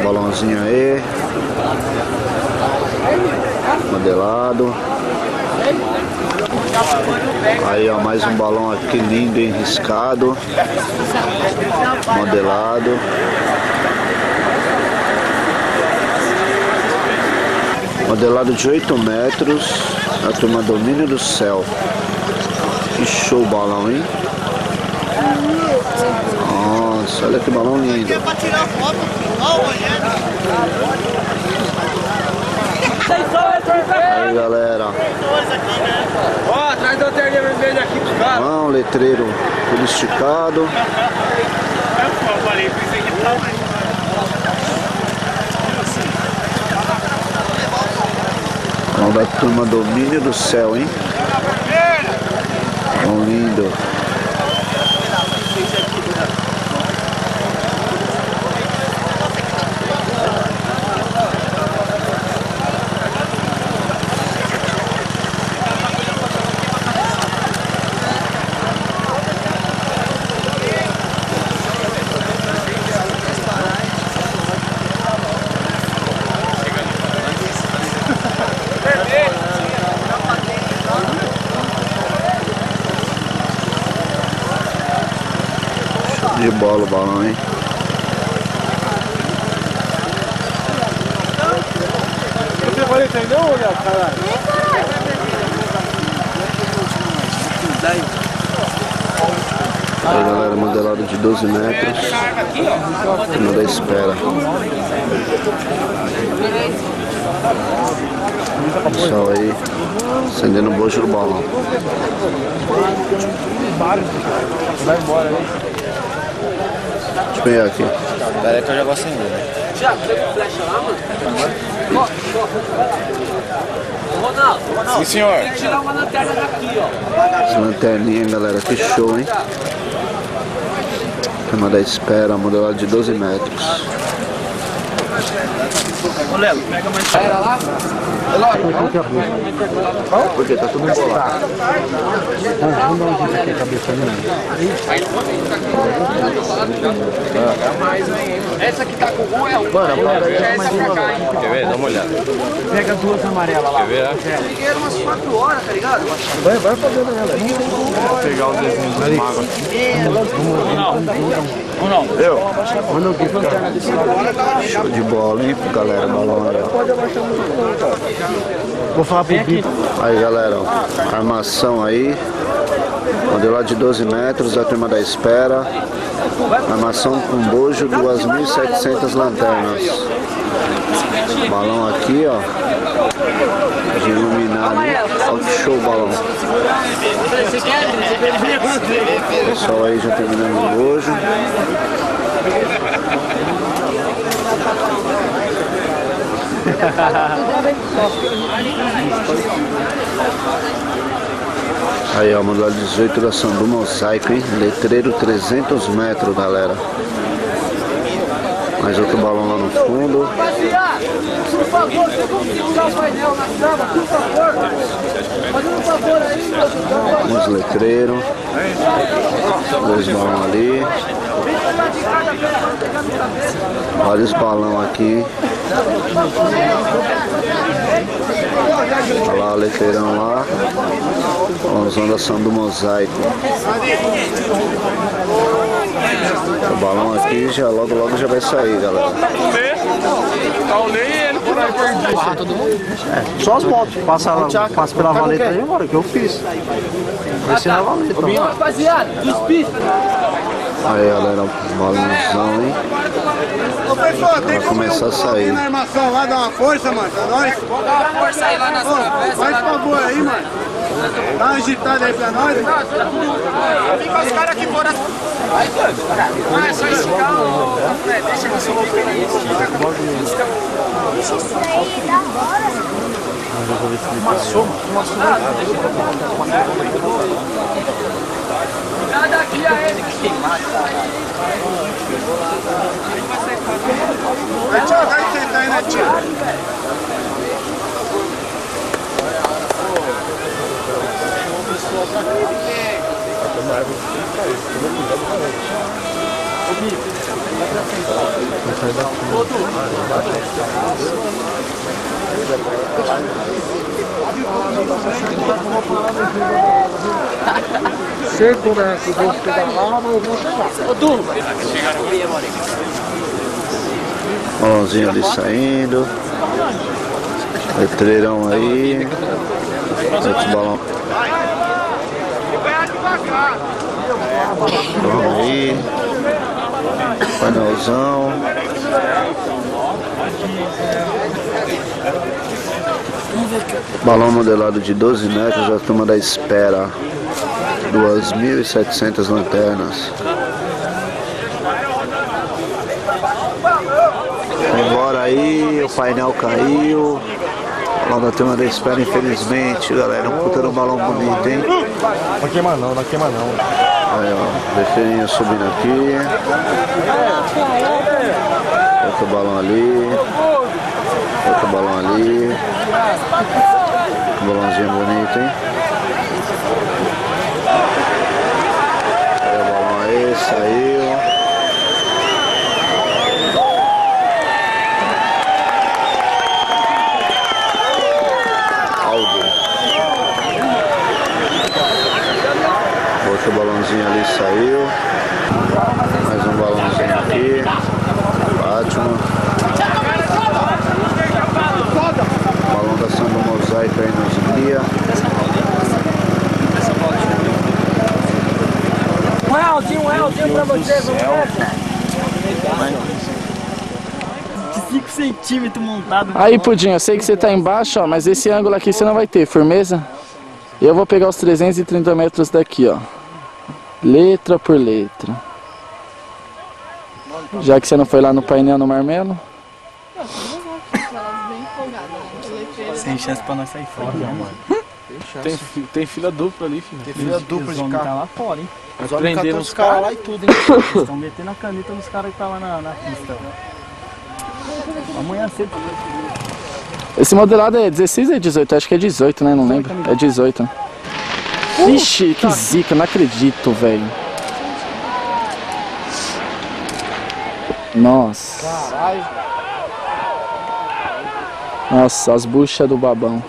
balãozinho aí. Modelado. Aí, ó, mais um balão aqui lindo, riscado. Modelado. Modelado de 8 metros. A turma Domínio do Céu. Que show o balão, hein? Nossa, olha que balão lindo. Aí, galera. Ó, atrás da lanterninha vermelha aqui dos caras. Um letreiro tudo esticado. Balão da turma Domínio do Céu, hein? Balão lindo. De bola o balão, hein? Você vai entender, olha, caralho? Aí, galera, modelado de 12 metros. Turma da espera. Pessoal aí acendendo o bojo do balão. Vai embora aí. Deixa eu pegar aqui. Peraí que eu já vou acender. Já pegou flecha lá, mano? Ronaldo, Sim, senhor. tem que tirar uma lanterna daqui, ó. Essa lanterninha, galera, que show, hein? Turma da espera, modelado de 12 metros. Ô, Lelo, pega mais. Era lá? Porque tá tudo embolado. Vamos dar um jeito aqui a cabeça ali, Essa que tá com o é uma. Mano, Essa pra cá, hein? Quer ver? Dá uma olhada. pega duas amarelas lá. Quer ver? Liguei umas 4 horas, tá ligado? Vai fazendo ela. Vou pegar os desenhos dos magos. Show de bola, hein, galera, balão aí, ó. Vou falar pro Bico. Aí, galera, ó, armação aí. Modelado de 12 metros, a turma da espera. Armação com bojo, 2.700 lanternas. Balão aqui, ó. De iluminado, hein? Olha que show o balão. Pessoal aí já terminando o bojo. Aí, ó, modelo 18 da Sandu Mosaico, hein? Letreiro 300 metros, galera. Mais outro balão lá no fundo. Rapaziada, por favor, você conseguir usar o painel na sala, por favor. Fazendo um favor aí, meu Deus. Uns letreiros. Dois balões ali. Vários balão aqui. Olha lá o letreirão lá. Balãozão da Sandu Mosaico. O balão aqui já logo já vai sair, galera. Só as motos. Passa pela valeta aí agora, que eu fiz. Vai ser na valeta. Rapaziada, dos pistas. Aí, galera, balãozão, hein? Ô, pessoal, tem Vai começar a sair. na armação lá, dá uma força, mano, pra nós. Vamos dar uma força aí lá nas travessas. Faz favor aí, mano. Dá uma agitada aí pra nós. Fica os caras que foram. Vai, doido. É só esticar o. Deixa que eu fica aí. Deixa isso daí da hora. Uma soma. Nada aqui a ele que queimar. Vai, tio, vai tentar aí, né, tio? Vai sair Seco, né? Que vou pegar lá, mas eu vou chegar. Ô, turma! Balãozinho ali saindo. Letreirão aí. Outro balão. Vamos aí. Painelzão. Balão modelado de 12 metros, a turma da espera. 2.700 lanternas. Embora aí, o painel caiu. Balão da turma da espera, infelizmente, galera. Um puta de um balão bonito, hein? Não queima não, não queima não. Aí, ó, besteirinha subindo aqui. Outro balão ali. Outro balão ali. Um balãozinho bonito, hein? Aí o balão aí, saiu. Outro balãozinho ali saiu. Mais um balãozinho aqui. Batman. Balão da Samba Mosaico aí nos guia. Um Elzinho pra você, vamos ver. 5 centímetros montado. Aí, Pudim, eu sei que você tá embaixo, ó, mas esse ângulo aqui você não vai ter, firmeza? E eu vou pegar os 330 metros daqui, ó. Letra por letra. Já que você não foi lá no painel no Marmelo. Sem chance pra nós sair fora, mano. Tem fila dupla ali, filho. Tem fila dupla de carro. Tá lá fora, hein? Os homens catam os caras lá e tudo, hein? Eles estão metendo a caneta nos caras que tá lá na pista. Amanhã cedo. Esse modelado é 16 ou é 18? Acho que é 18, né? Não lembro. É 18. Ixi, que zica, não acredito, velho. Nossa. Caralho. Nossa, as buchas do babão.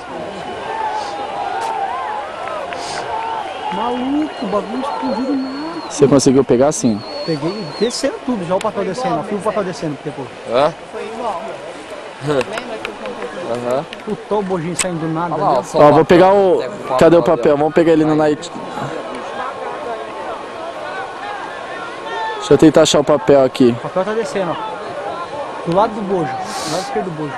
Maluco, o bagulho explodiu nada. Você conseguiu pegar assim? Peguei descendo tudo, já o papel descendo. Eu fui o papel descendo depois. Hã? Foi igual. Lembra que eu contei? Aham. Putou o bojinho saindo do nada. Olha lá, ali, só Ó, vou pegar o... Cadê o papel? Vamos pegar ele no night. Deixa eu tentar achar o papel aqui. O papel tá descendo, ó. Do lado do bojo. Do lado esquerdo do bojo.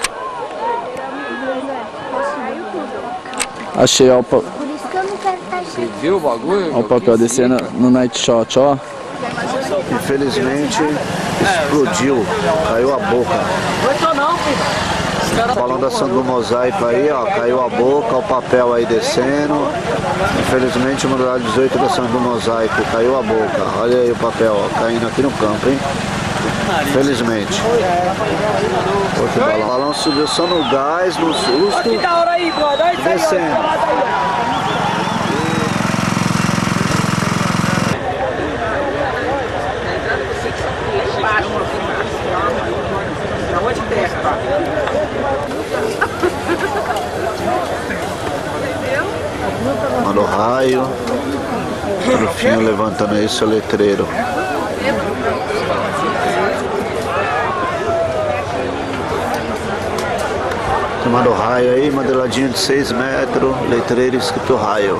Saiu tudo. Achei, ó, Por isso que eu não quero estar Você viu o bagulho? ó o papel descendo no night shot, ó. Infelizmente explodiu, caiu a boca. Balão da Samba do Mosaico aí, ó, caiu a boca, o papel aí descendo. Infelizmente o modelado 18 da Samba do Mosaico, caiu a boca. Olha aí o papel, ó, caindo aqui no campo, hein? Infelizmente. Outro balão. O balão subiu só no gás, no susto. Descendo. Mano raio. Rufinho levantando aí seu letreiro. Tomando raio aí, modeladinho de 6 metros, letreiro escrito raio.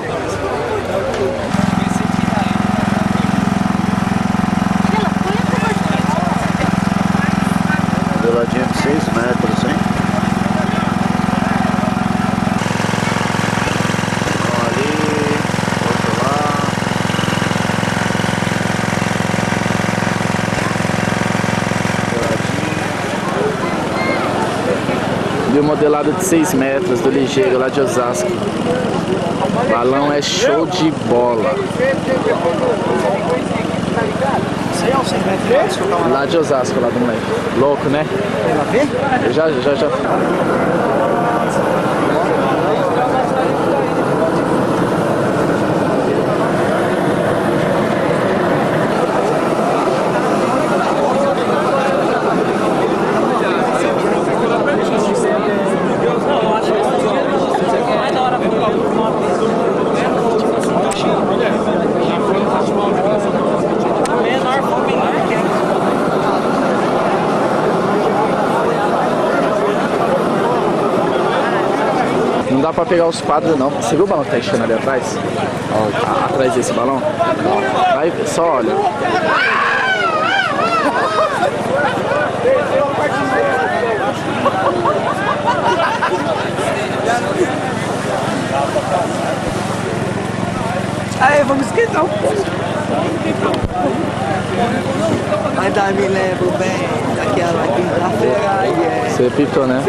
Modeladinho de 6 metros, hein? Um ali, outro lá. E o modelado de 6 metros do ligeiro lá de Osasco. O balão é show de bola. Isso aí é o 100 metros que eu tava Lá de Osasco, lá do moleque. Louco, né? lá ver? Já. dá pra pegar os quadros não. Você viu o balão que tá enchendo ali atrás? Atrás desse balão? Vai, só olha. Aí, vamos esquentar um pouco. Ainda me lembro bem daquela quinta-feira. Você pitou, né?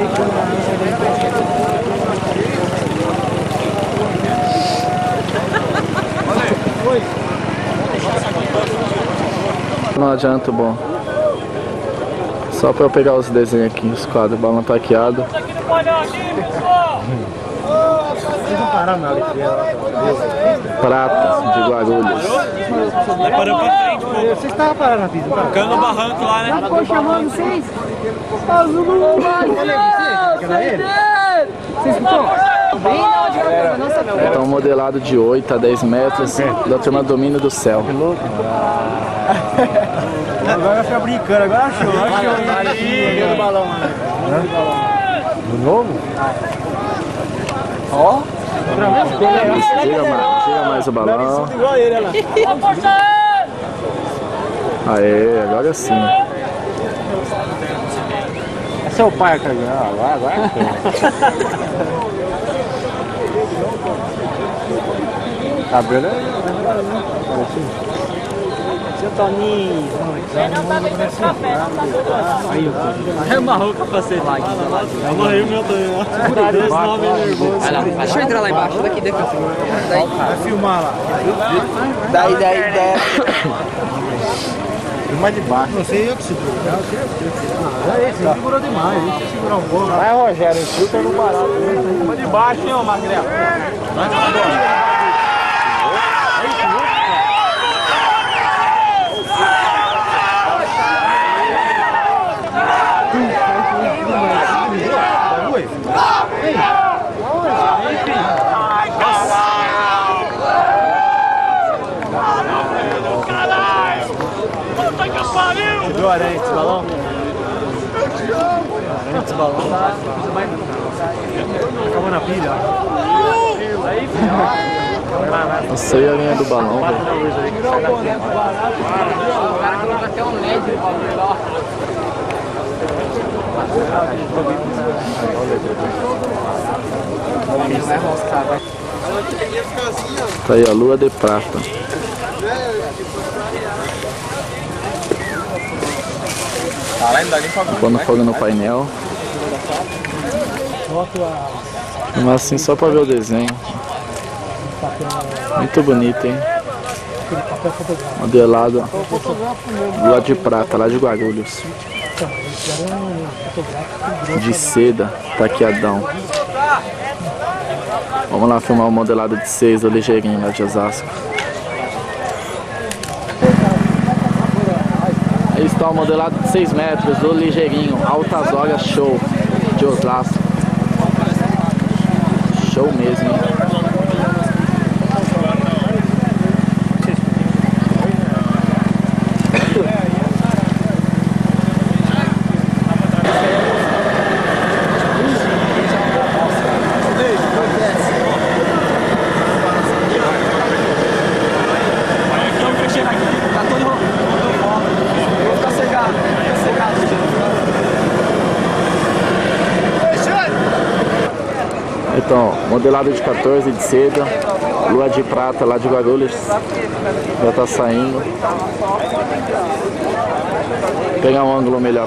Não adianta, bom. Só pra eu pegar os desenhos aqui, os quadros, balão taqueado. Prata de Guarulhos. Paramos pra frente, pô. Vocês estavam parando na pista, tá? Ficando no barranco lá, né? Ficou chamando vocês? Vocês ficam? Bem na onde eu não sabia. Então modelado de 8 a 10 metros da turma Domínio do Céu. Agora vai ficar brincando, agora achou. Achou do balão, mano. Do novo? Ó. Tira mais o balão. Aê, agora sim. Esse é o pai, cara. Agora. Tá vendo? Seu Toninho. Aí, ó. Amarrou o capacete. Amarrei o meu também lá. Deixa eu entrar lá embaixo, daqui. Vai filmar lá. Daí. Filma de baixo. Não sei eu que seguro. Você segurou demais. Deixa eu segurar um pouco. Vai, Rogério. Filtra no barato. Filma de baixo, hein, ô Magrelo. Viu aranha esse balão? Esse balão acabou na pilha. Não sei a linha do balão, velho. O cara colocou até um LED no bagulho lá. Tá aí a lua de prata. Pondo fogo no painel. Mas assim só pra ver o desenho. Muito bonito, hein? Modelado lua de prata, lá de Guarulhos. De seda, taqueadão. Vamos lá filmar o modelado de 6 do Ligeirinho lá de Osasco. Aí está o modelado de 6 metros do Ligeirinho, Altas Horas Show de Osasco. Show mesmo, hein? Então, modelado de 14 de seda, lua de prata lá de Guarulhos, já tá saindo. Vou pegar um ângulo melhor.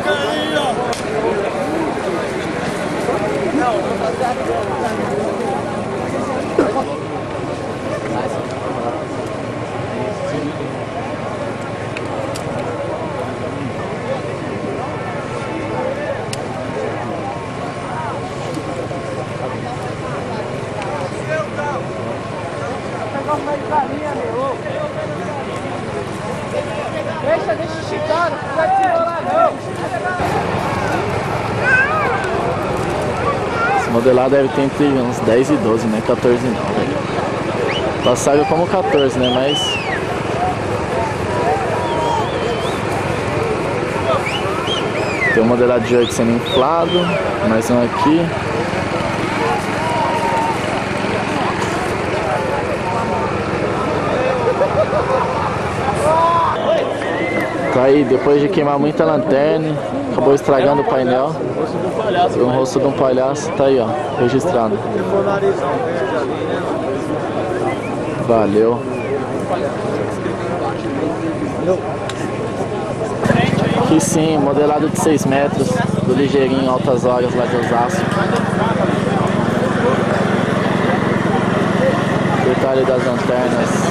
Deixa esticar, não vai desenrolar não. Esse modelado deve ter entre uns 10 e 12, né? 14 não, velho. Passaram como 14, né? Mas... tem um modelado de 8 sendo inflado, mais um aqui. Aí, depois de queimar muita lanterna, acabou estragando o painel. O rosto de um palhaço tá aí, ó, registrado. Valeu. Aqui sim, modelado de 6 metros, do Ligeirinho Altas Horas lá de Osasco. Detalhe das lanternas.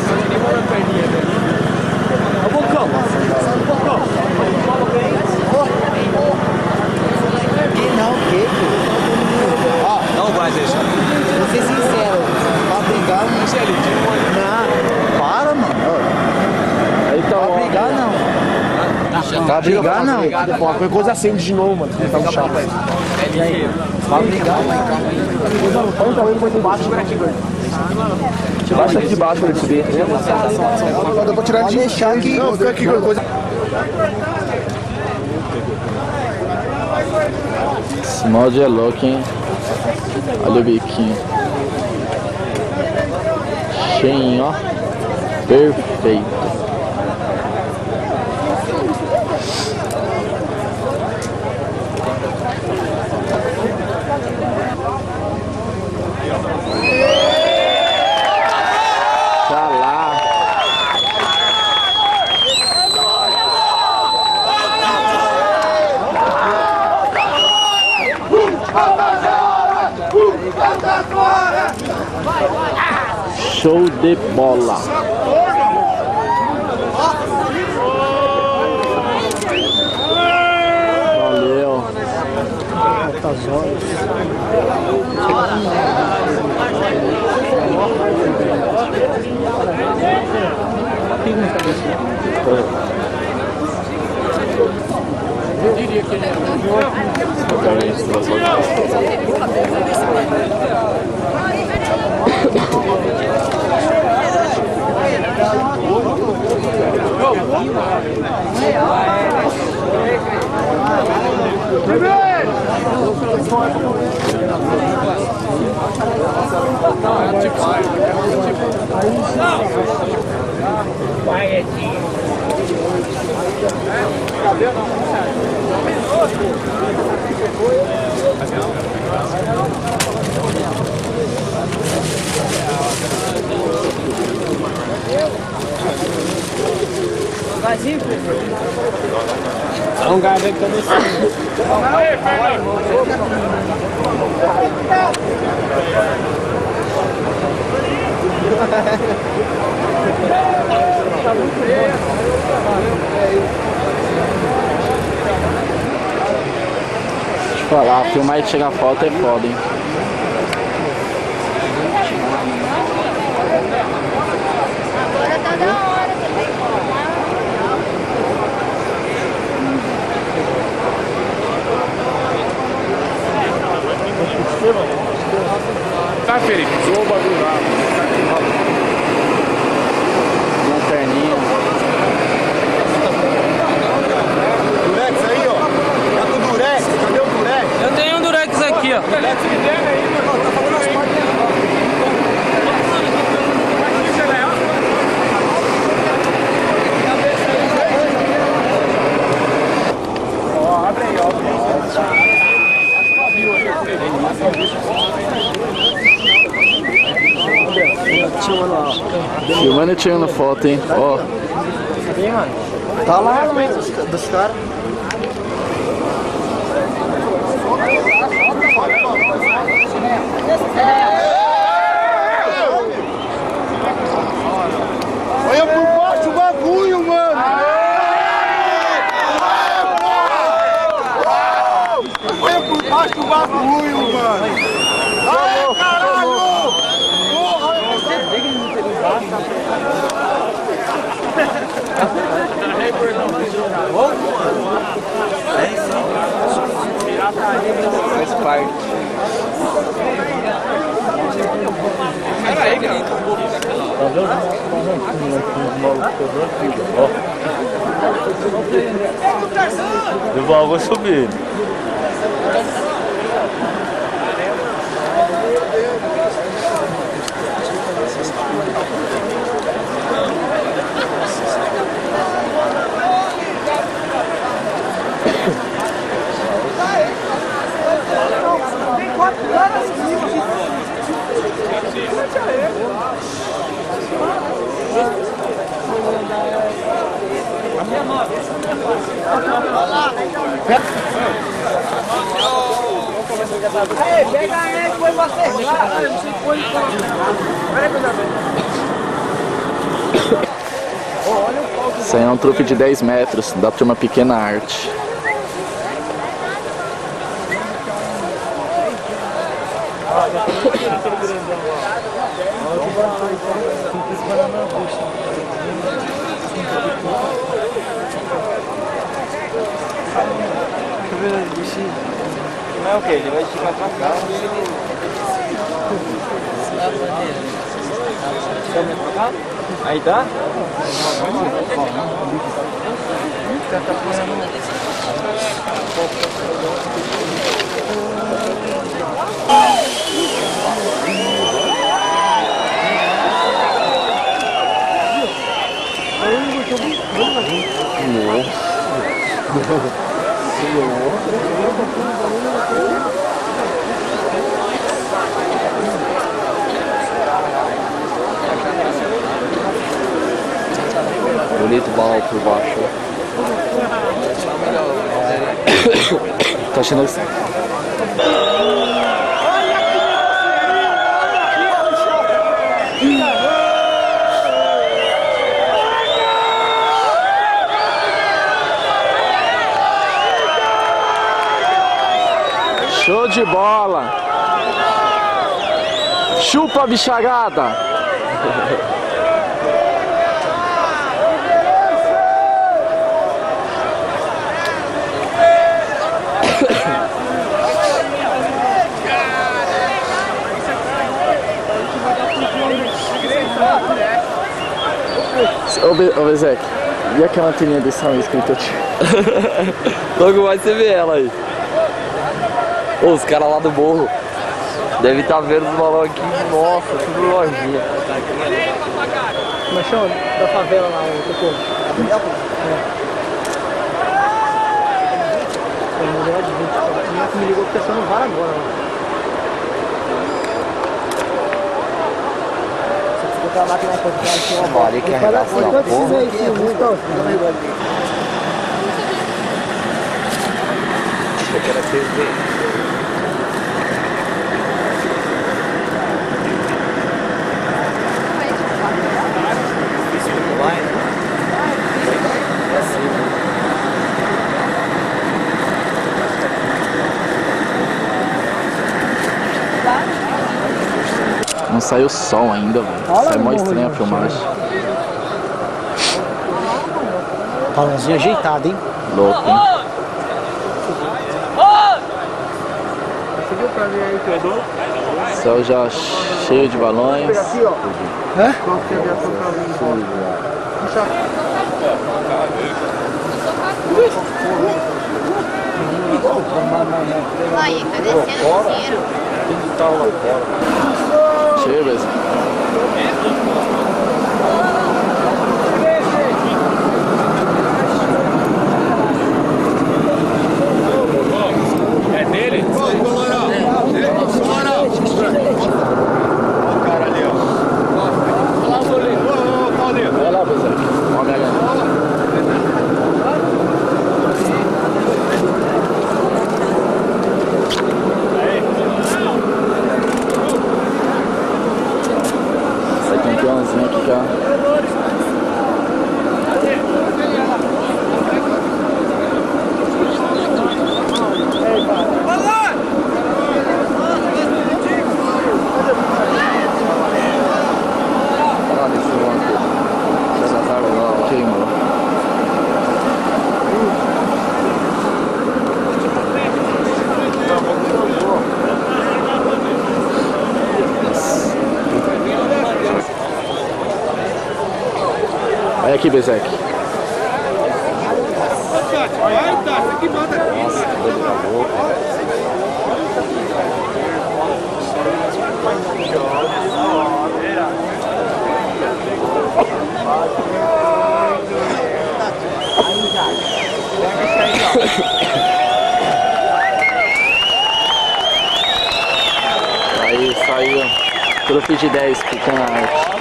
Não vai deixar. Vou ser sincero, pra brigar não é ele. Não, para, mano. Aí tá Pra brigar não. Pra brigar não. Qualquer coisa acende de novo, mano. Tá um chato. E aí? Pra brigar não. Põe também depois embaixo. Baixa aqui de baixo pra ele subir. Eu vou tirar de deixar aqui. Não, fica aqui com coisa. Esse molde é louco, hein? Olha o biquinho. Cheinho, ó. Perfeito. Tá lá. Show de bola. Valeu. Um gado aí que tá descendo. Deixa eu falar, filmar e tirar foto é foda, hein? Agora tá da hora também. Tá, Felipe? Zoou o bagulho lá. Lanterninha. Durex aí, ó. Tá com o Durex? Cadê o Durex? Eu tenho um Durex aqui, ó. Durex me deve aí, meu irmão. Tá falando as partes dele. Ó, abre aí, ó. Filmando e tirando foto, hein? Ó. Tá lá no meio dos caras. Olha por baixo o bagulho, mano! Olha por baixo o bagulho, mano! Aê, caralho! Faz parte. Eu vou subir. Ei, pega a net, põe pra acertar. Não sei põe de fora. Isso aí é um truque de 10 metros, da turma Pequena Arte. Não é o que? Ele vai esticar pra cá. Aí tá? Bonito balão por baixo. Tá achando assim? Show de bola! Chupa, bicharada! Ô Bezek, e aquela anteninha desse São que eu te... Logo mais você vê ela aí. Ô, os caras lá do morro devem estar vendo os balões aqui. Nossa, tudo lojinha. Mas chama da favela lá, o Tocô. Me ligou que tá sendo vara agora. Se botar a máquina pra ficar aqui, ó. Olha que arregaço da porra. Eu quero TV. Não saiu som ainda, velho. Isso é mó estranha a filmagem. Balãozinho ajeitado, hein? Louco, hein? Você viu pra mim aí que eu dou? Céu já cheio de balões. Aqui, ó. Hã? Qual que é a aviação pra mim? Aí, tá descendo inteiro. Cheio, beleza. É dele? Vai lá, Bezek. Olha aí. Campeãozinho aqui, cara. Olha esse banco. Queimou. Olha aqui, Bezek. Aí saiu truque de 10 Pequena Arte.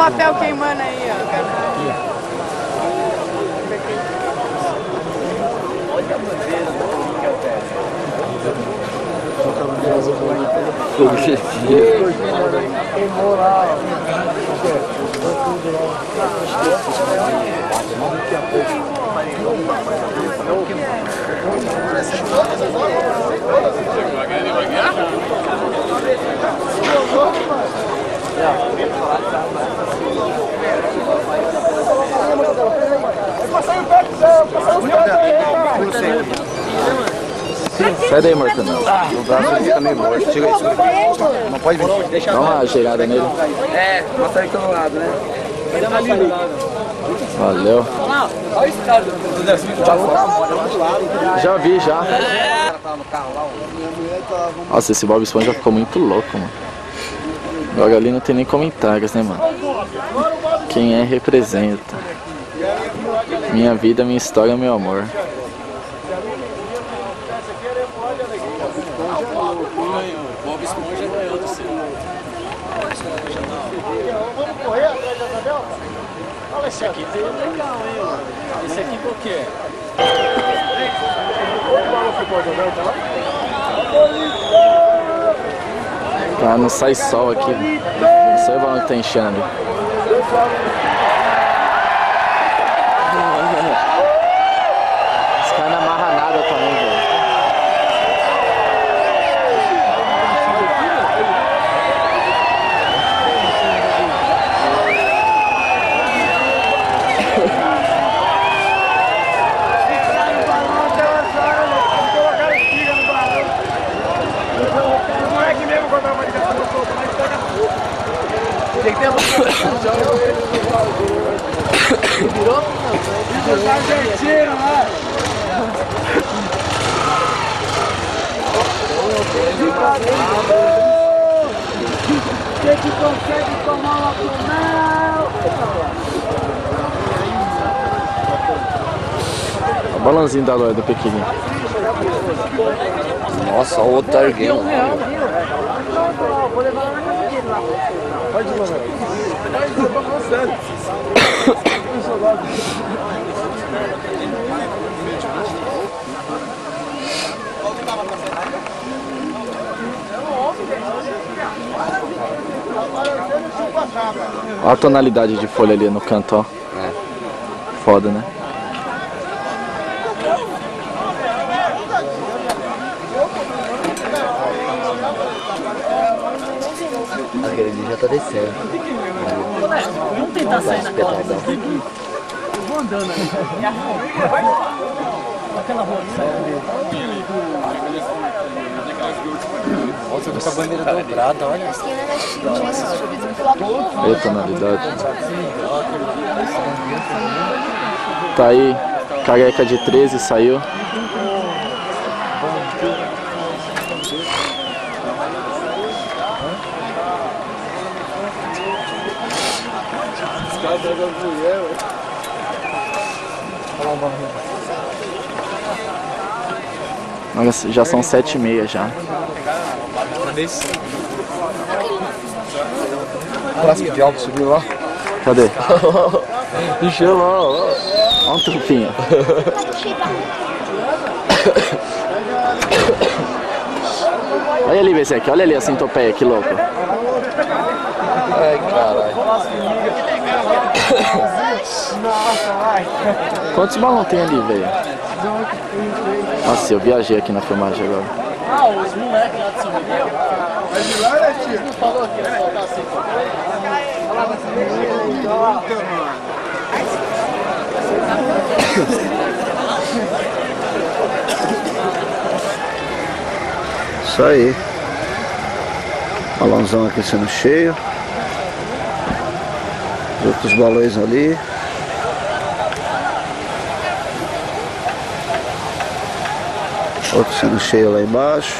papel queimando aí, ó. Sai daí, Marcanão. O braço aqui tá meio morto. Chega aí, não pode vir. Dá uma cheirada nele. É, mostra aí pelo lado, né? Valeu. Já vi, já. Nossa, esse Bob Esponja ficou muito louco, mano. Agora ali não tem nem comentários, né, mano? Quem é, representa. Minha vida, minha história, meu amor. Bob Esponja ganhou do seu. Vamos correr atrás da tabela? Olha Esse aqui tem legal, hein, mano. Esse aqui qual que é? Ah, não sai sol aqui. Só o balão que tá enchendo ali. Esse cara não amarra nada também, velho. Tem que ter virou? Virou Argentina lá. Quem que consegue tomar uma final? O balãozinho da loja do pequenininho. Nossa, o outro tá erguendo. Vou levar lá na casa dele lá. Pode ir lá, velho. Eu tô falando sério. Olha a tonalidade de folha ali no canto, ó. É. Foda, né? Aquele ali já tá descendo. Vamos tentar sair naquela rua daqui. Eu vou andando ali. Aquela rua que sai ali. Nossa, com essa bandeira dobrada, olha. Olha a tonalidade. Tá aí, careca de 13 saiu. Olha, já são 7h30 já. Clássico de alto subiu lá. Cadê? Encheu lá, ó. Olha um trupinho. Olha ali, Bezek, olha ali a centopeia, que louco. Ai, caralho. Quantos balões tem ali, velho? Nossa, eu viajei aqui na filmagem agora. Ah, os moleques lá de São Miguel. Mas de lá, né, tio? Não falou que ia soltar assim. Isso aí. Balãozão aqui sendo cheio. Os outros balões ali. Outro sendo cheio lá embaixo.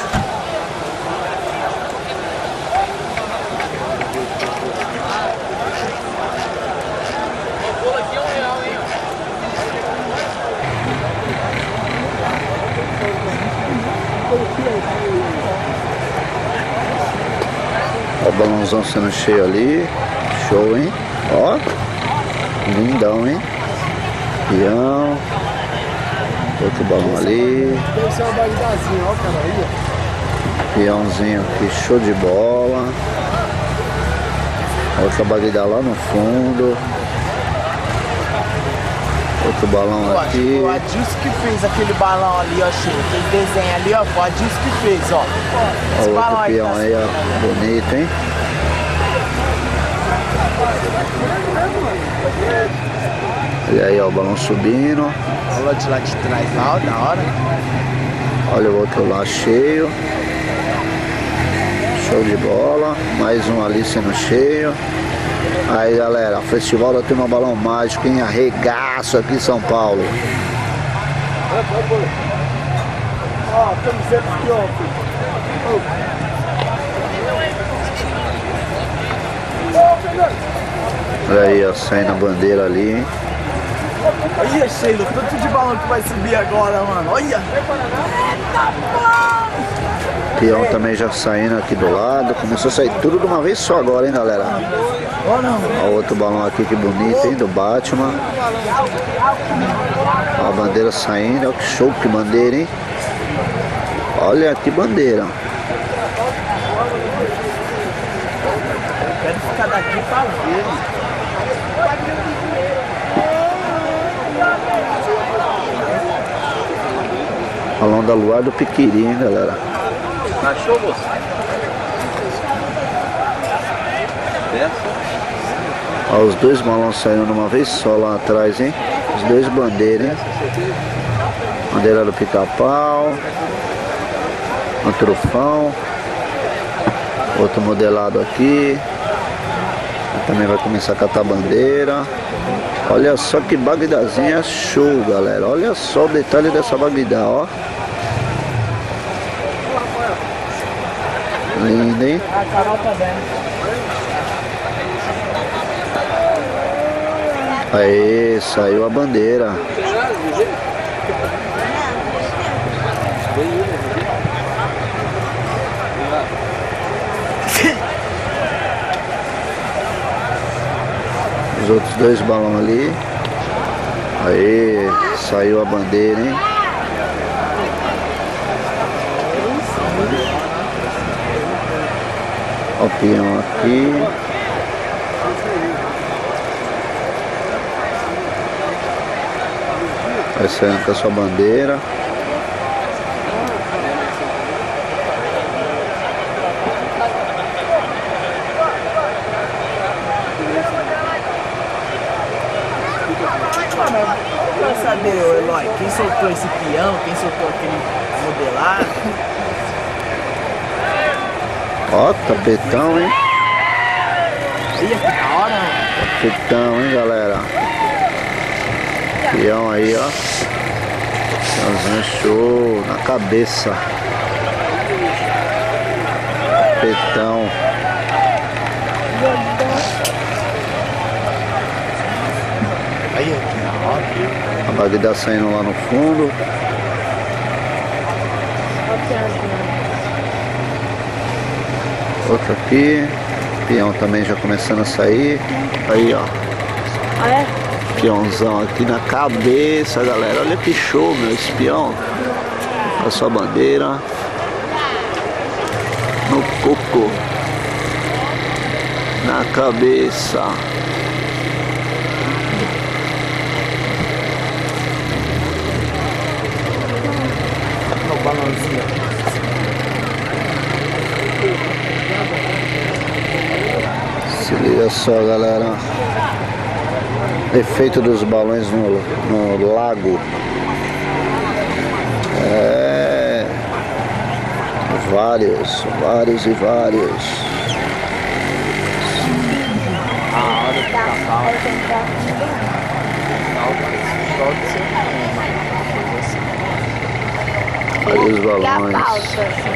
O balãozão sendo cheio ali. Show, hein? Ó, lindão, hein? Peão. Outro balão ali. Deve ser uma bagdazinha, ó, cara, aí, ó. Peãozinho aqui, show de bola. Outra bagdá lá no fundo. Outro balão aqui. O Adilson que fez aquele balão ali, ó, Chico. Aquele desenho ali, ó. Foi o Adilson que fez, ó. Esse Olha balão outro peão aí, ó. Bonito, hein? Olha aí, ó, o balão subindo. Olha de lá de trás, lá, ó, da hora. Olha o outro lá cheio. Show de bola. Mais um ali sendo cheio. Aí, galera, Festival da Turma Balão Mágico em arregaço aqui em São Paulo. Ó, camiseta aqui, ó. Olha aí, ó, saindo a bandeira ali, hein? Olha, Sheila, tanto de balão que vai subir agora, mano. Olha. Eita, porra! Peão também já saindo aqui do lado. Começou a sair tudo de uma vez só agora, hein, galera? Olha o outro balão aqui, que bonito, hein, do Batman. Ó, a bandeira saindo. Olha que show, que bandeira, hein? Olha que bandeira. Quero ficar daqui pra ver. Balão da Luar do Piquiri, hein, galera? Achou, moço? Ó, os dois balões saindo de uma vez só lá atrás, hein? Os dois bandeiras, hein? Bandeira do Pica-Pau. Um trufão. Outro modelado aqui. Também vai começar a catar bandeira. Olha só que bagdazinha show, galera. Olha só o detalhe dessa bagdá, ó. Lindo, hein? A Carol tá vendo. Aí, saiu a bandeira. Os outros dois balões ali. Aí, saiu a bandeira, hein? Ó o peão aqui. Vai saindo com a sua bandeira. Quero saber, Eloy, quem soltou esse peão, quem soltou aquele modelado. Ó, tapetão, hein? Aí, que da hora, mano. Tapetão, hein, galera? Peão aí, ó. Peãozinho show na cabeça. Tapetão. Aí, que da hora. A bagdá saindo lá no fundo. Outro aqui. Peão também já começando a sair. Aí, ó. Peãozão aqui na cabeça, galera. Olha que show, meu. Esse peão. A sua bandeira. No coco. Na cabeça. Olha o balãozinho. Se liga só, galera. Efeito dos balões no lago. É. Vários e vários. A hora do cacau. Vários balões.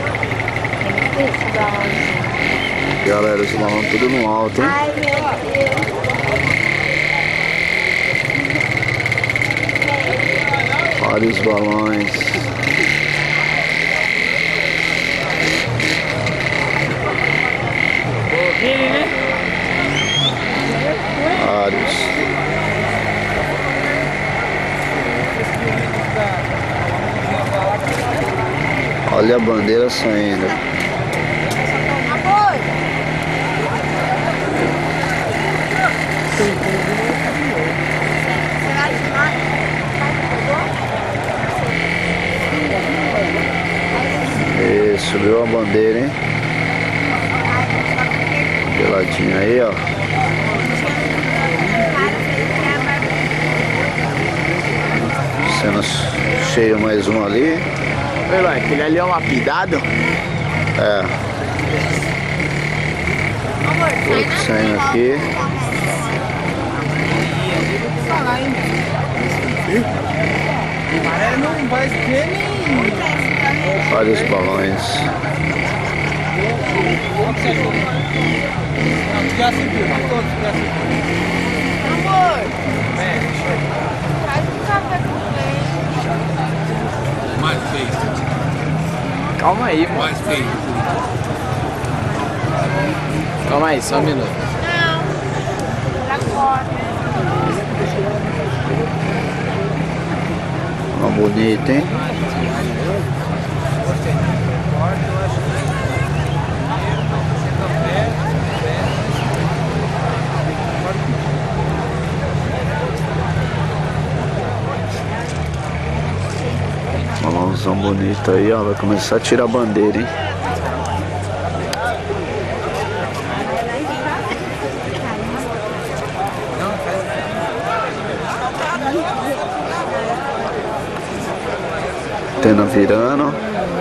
Galera, os balões tudo no alto, hein? Ai, meu Deus. Vários balões. Ele, né? Olha a bandeira saindo. E subiu a bandeira, hein? Geladinho aí, ó. Sendo cheio mais um ali. Olha lá, aquele ali é um lapidado? É. Outro saindo aqui. Não vai ter nem... Vários balões. Já subiu, todos já subiu. Amor! Traz um café com leite. Mais feio. Calma aí, mano. Mais feio. Calma aí, só um minuto. Não. Pra fora. Uma bonita, hein? Balãozão bonito aí, ó. Vai começar a tirar a bandeira, hein? Antena virando.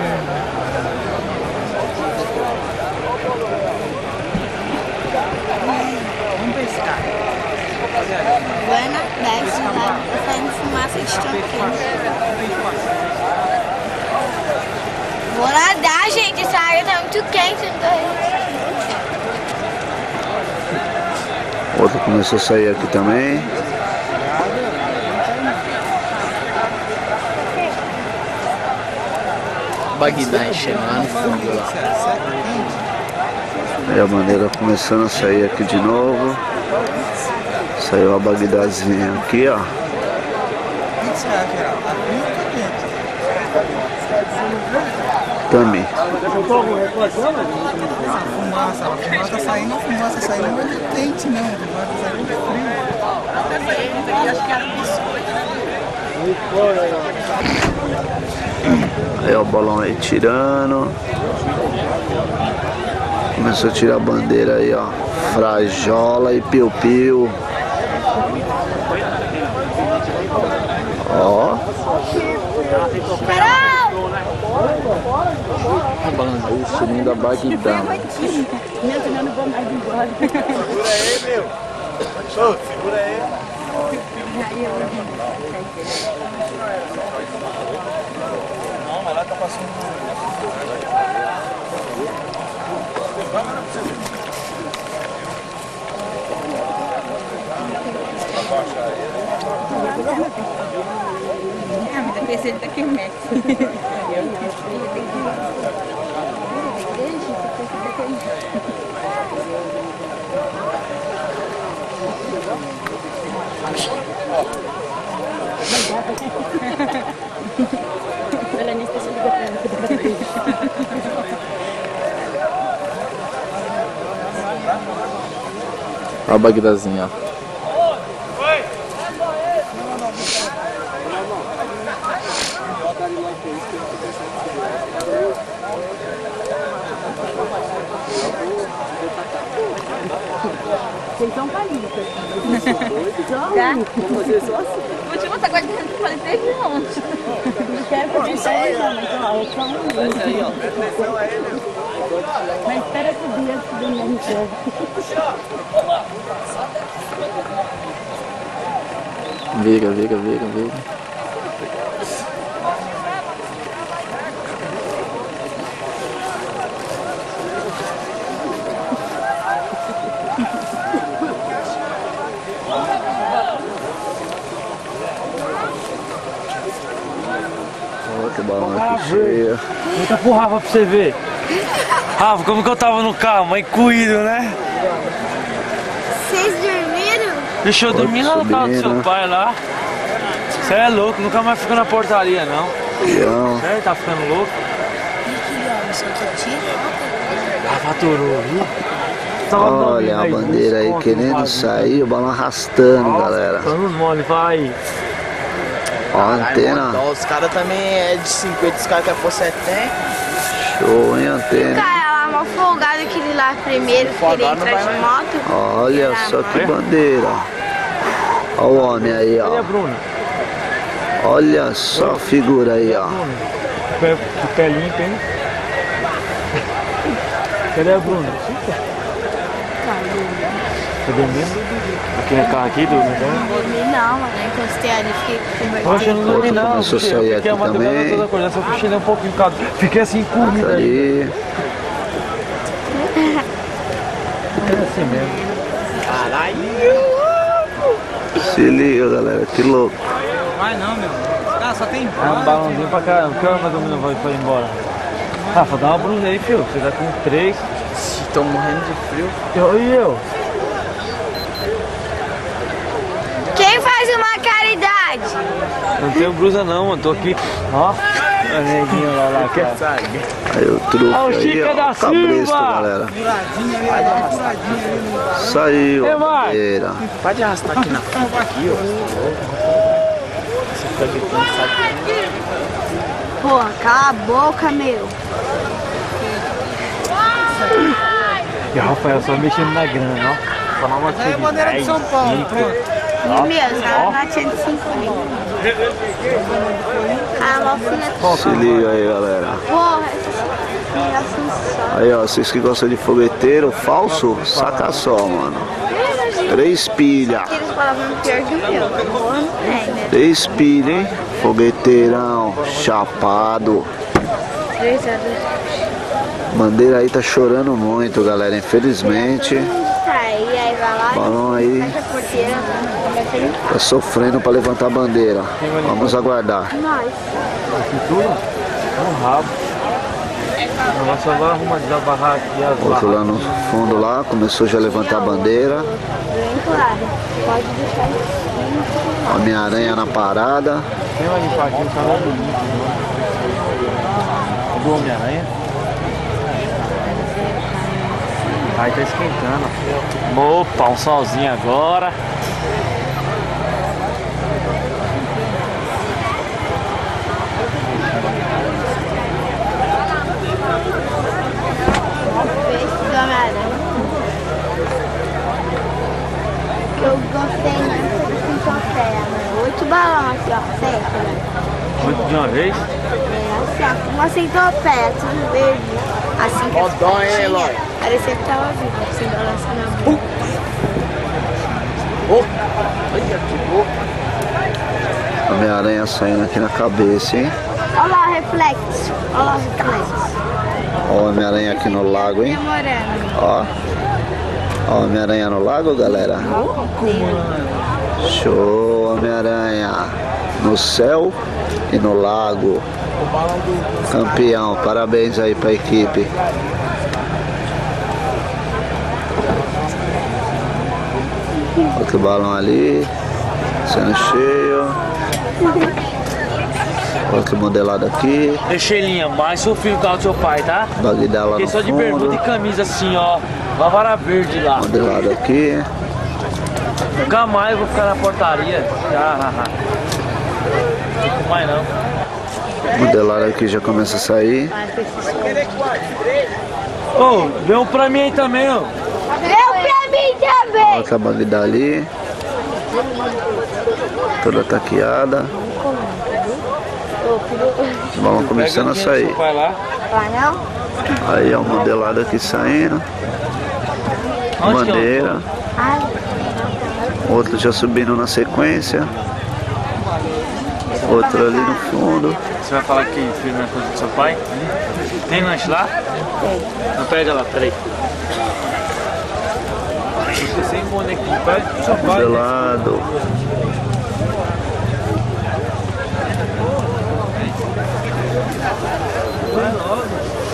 Vamos pescar. Buena, desce lá, saindo fumaça de tranquilo. Vou nadar, gente, essa área tá muito quente, não tô aí. Outro começou a sair aqui também. Bagdá enchendo lá no fundo lá. Aí a bandeira começando a sair aqui de novo. Saiu a Bagdazinha aqui, ó. Também. A fumaça tá saindo, mas não é quente não, a fumaça tá saindo frio. Aí ó, o balão aí tirando. Começou a tirar a bandeira aí, ó. Frajola e piu-piu. Ó. Aí o sininho da Bagdá. Segura aí, meu. Segura aí. Não, mas lá tá passando. Ele tá aqui, Olha a Bagdazinha, ó. Vocês são palitas. Tá? Vou te mostrar agora que eu falei desde ontem. Não quero que você saia, não, mas ó, é só um livro. Mas espera que o dia se dê na reserva. Vira. Outro balão aqui cheio. Conta pro Rafa pra você ver. Rafa, como que eu tava no carro? Mas cuido, né? Vocês dormiram? Deixa eu dormir lá no carro do seu pai lá. Você é louco, nunca mais fica na portaria não. Peão. Sério, tá ficando louco? Ah, faturou, viu? Olha a bandeira aí querendo sair, o balão arrastando, galera. Vamos mole, vai. Ó a antena. Os caras também é de 50, os caras querem por 70. Show, hein, antena. Cara, lá mal folgado aquele lá primeiro, que ele entra de moto. Olha só que bandeira. Olha o homem aí, Cadê a ó. Bruna? Olha só a figura aí, ó. Que pé limpo, hein? Cadê a Bruna? Tá dormindo? Aqui no carro aqui, dormindo? Não, mano, eu encostei ali, fiquei Poxa, eu não dormi não. Começou a sair aqui Fiquei a madrugada também. toda acordada, só cochilei um pouquinho, cara. Fiquei assim, comido aí. Ali. Fiquei assim mesmo. Se liga, galera, que louco. Vai não, meu. Cara, só tem É um balãozinho pra caramba. Que hora mais ou menos vai embora? Rafa, dá uma brusa aí, filho. Você tá com 3. Estão morrendo de frio. E eu? Quem faz uma caridade? Não tenho brusa não, mano. Tô aqui. Ó. A neguinha lá, quer sair. Aí o truque Ó, o aí, Chica ó. da Cabresto, Silva. galera. Saiu a bandeira. Pode arrastar aqui na frente, aqui, ó. Você fica gritando, sabe? Porra, cala a boca, meu. E o Rafael só mexendo na grana, ó. Falar uma coisa. É a bandeira de São Paulo, pronto. E meu, os caras batiam de 5 mil. Ah, mal filha. Se liga aí, galera. Porra, essa só. Aí, ó, vocês que gostam de fogueteiro falso, saca só, mano. 3 pilhas. Eles falavam pior que o meu. Porra, não tem, né? 3 pilhas, hein? Fogueteirão, chapado. 3 horas. Bandeira aí tá chorando muito, galera, infelizmente. Aí vai lá. Balão aí Fecha a porteira. Vai ser limpar. tá sofrendo pra levantar a bandeira. Vamos aguardar. Nós. Aqui tudo? No rabo. Nós só vai arrumar a barraca aqui, as Outro lá no barracas. fundo lá, começou já a levantar a bandeira. Bem claro. Pode deixar em cima. Homem-Aranha na parada. Quem vai limpar aqui? O cara é bonito, mano. Do Homem-Aranha. Aí tá esquentando. Opa, um solzinho agora. Peixe do Homem-Aranha. Eu gostei mesmo foi do Centopeia, né? 8 balões aqui, ó. 7, né? 8 de uma vez. É, assim, ó. Uma centopeia, tudo verde. Assim que Ó, dó, hein, Eloy? parecia que tava vivo, assim, balançando a boca. Olha que louco. Homem-Aranha saindo aqui na cabeça, hein? Olha lá o reflexo. Olha lá o reflexo. Ó o Homem-Aranha aqui no lago, hein? Demorando. Ó. Ó o Homem-Aranha no lago, galera. Show, Homem-Aranha. No céu e no lago. Campeão, parabéns aí pra equipe. Outro balão ali, sendo cheio. Outro modelado aqui. Deixei linha, mais sofrido do carro do seu pai, tá? Bagdá lá Fiquei no só de bermuda e fundo. camisa assim, ó. Uma vara verde lá. Modelado aqui. Nunca mais eu vou ficar na portaria. Não fico mais não. Modelado aqui já começa a sair. Ô, vê um pra mim aí também, ó. Deu pra mim também. Outra Bagdá ali. Toda taqueada. Os balões começando a sair. Vai lá. Vai não? Aí é o modelado aqui saindo. Onde Bandeira. Ai, Outro já subindo na sequência. Outro ali no fundo. Você vai falar que fez na coisa do seu pai? Tem lanche lá? Tem. Então pega lá, peraí. Você sem bonequinho, pede pro seu pai. Modelado. Vai logo.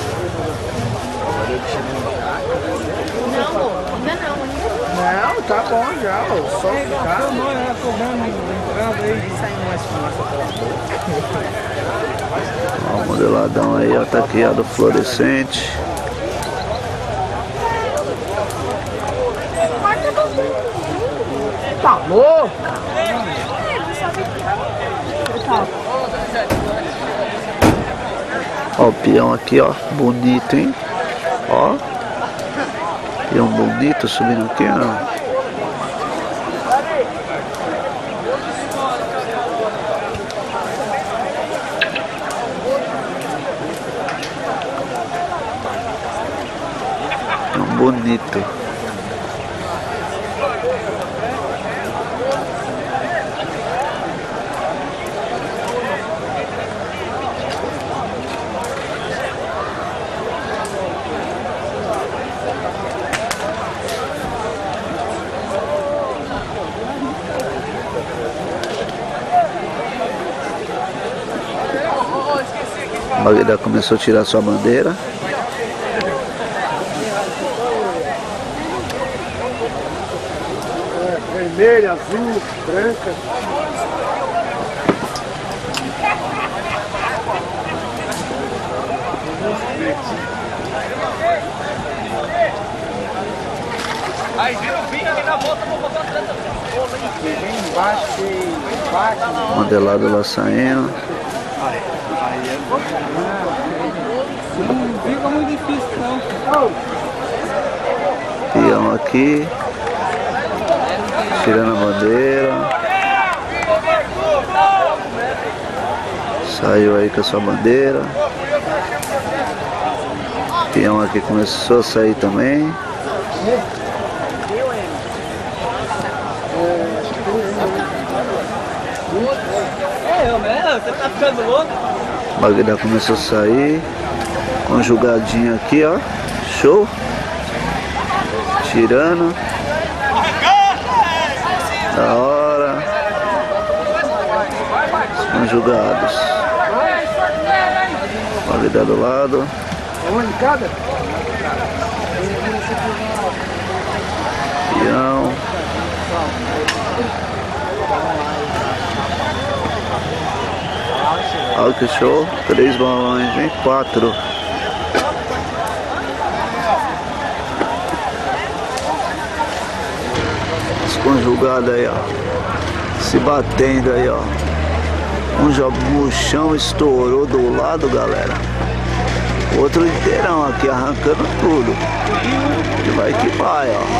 Não, tá bom já, ó. Só ficar. Não, é cobrando, entrando aí. Saindo mais fumaça pela boca. Ó, o modeladão aí, ó, taqueado fluorescente. Tá louco? Ó, o peão aqui, ó, bonito, hein? Ó, peão bonito subindo aqui, ó. Bonito. A Bagdá começou a tirar sua bandeira. Vermelha, azul, branca. Aí vira o vinho ali na volta, vou botar atrás da Vem embaixo, tem Modelado lá saindo. Não fica muito difícil não. Peão aqui. Tirando a bandeira. Saiu aí com a sua bandeira. Peão aqui começou a sair também. Você tá ficando louco? Bagdá começou a sair. Conjugadinho aqui, ó. Show. Tirando. Da hora. Os conjugados. Bagdá do lado. Peão. Olha que show. 3 balões, hein? 4. Conjugado aí, ó, se batendo aí, ó. Um já no chão estourou do lado, galera. Outro inteirão aqui arrancando tudo. E vai que vai, ó.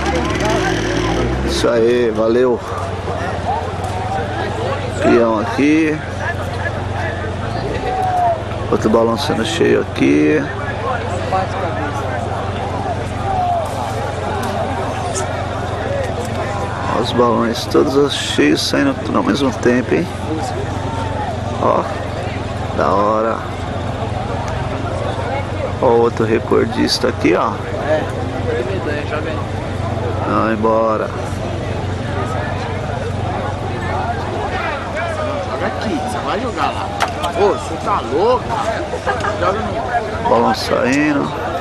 Isso aí, valeu. Peão aqui. Outro balão sendo cheio aqui. Os balões todos cheios saindo tudo ao mesmo tempo, hein? Ó, da hora. Ó, outro recordista aqui, ó. Vai embora. Joga aqui, você vai jogar lá. Ô, você tá louco? Joga no... Balão saindo.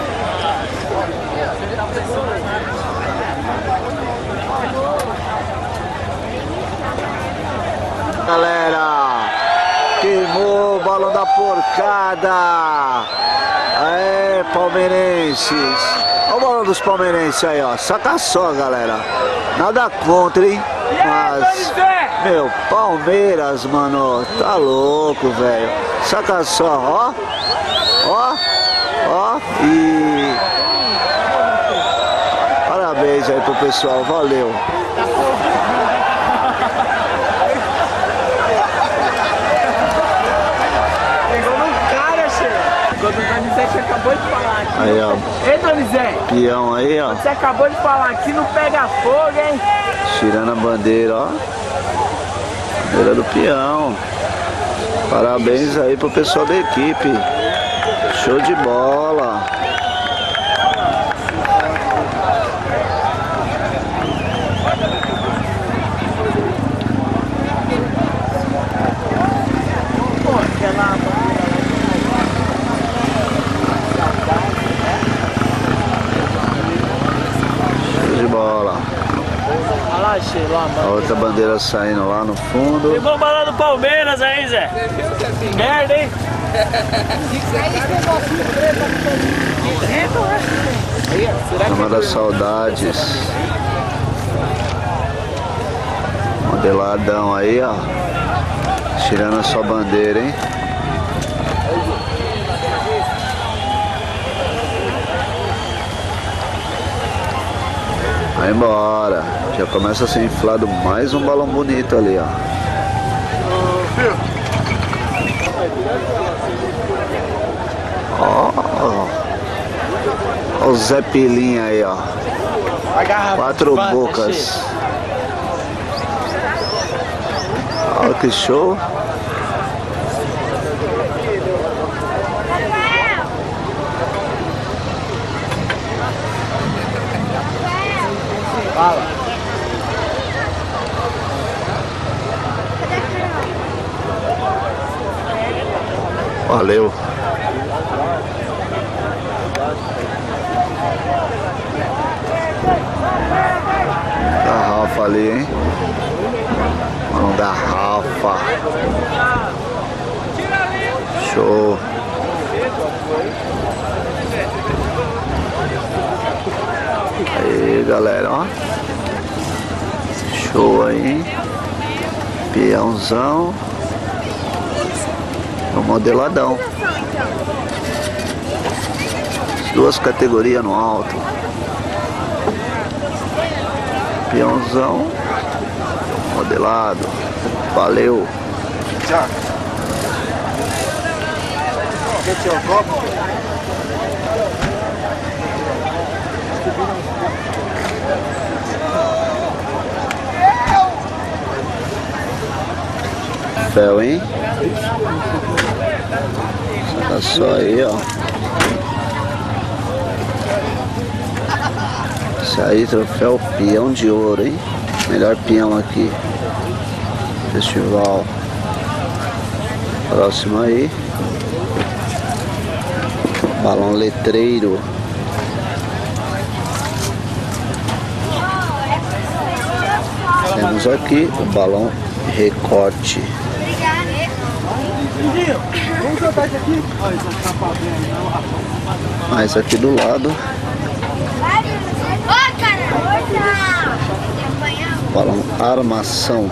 Galera, queimou o balão da porcada. Aê, palmeirenses. Olha o balão dos palmeirenses aí, ó. Saca só, galera. Nada contra, hein? Mas, meu, Palmeiras, mano, tá louco, velho. Saca só, ó. Ó, ó. E parabéns aí pro pessoal, valeu. O Donizete acabou de falar aqui. Aí, ó. Ei, Donizete. Peão aí, ó. Você acabou de falar aqui, não pega fogo, hein? Tirando a bandeira, ó. Bandeira do peão. Parabéns aí pro pessoal da equipe. Show de bola. Olha lá, Sheila. A outra bandeira saindo lá no fundo. E vamos lá do Palmeiras aí, Zé. Merda, hein? Uma das saudades. Modeladão aí, ó. Tirando a sua bandeira, hein? Vai embora. Já começa a ser inflado mais um balão bonito ali, ó. Ó o Zé Pilinha aí, ó. 4 bocas. Olha que show. Fala. Valeu. Garrafa ali, hein? Mano, garrafa. Show. Aí, galera, ó. Show aí, hein? Peãozão. O modeladão. As 2 categorias no alto. Peãozão. Modelado. Valeu. Tchau. Quer tirar o copo? Troféu, hein? Tá só aí, ó. Isso aí, troféu peão de ouro, hein? Melhor peão aqui. Festival. Próximo aí. Balão letreiro. Temos aqui o balão recorte. Vamos soltar isso aqui? Mais aqui do lado. Balão armação.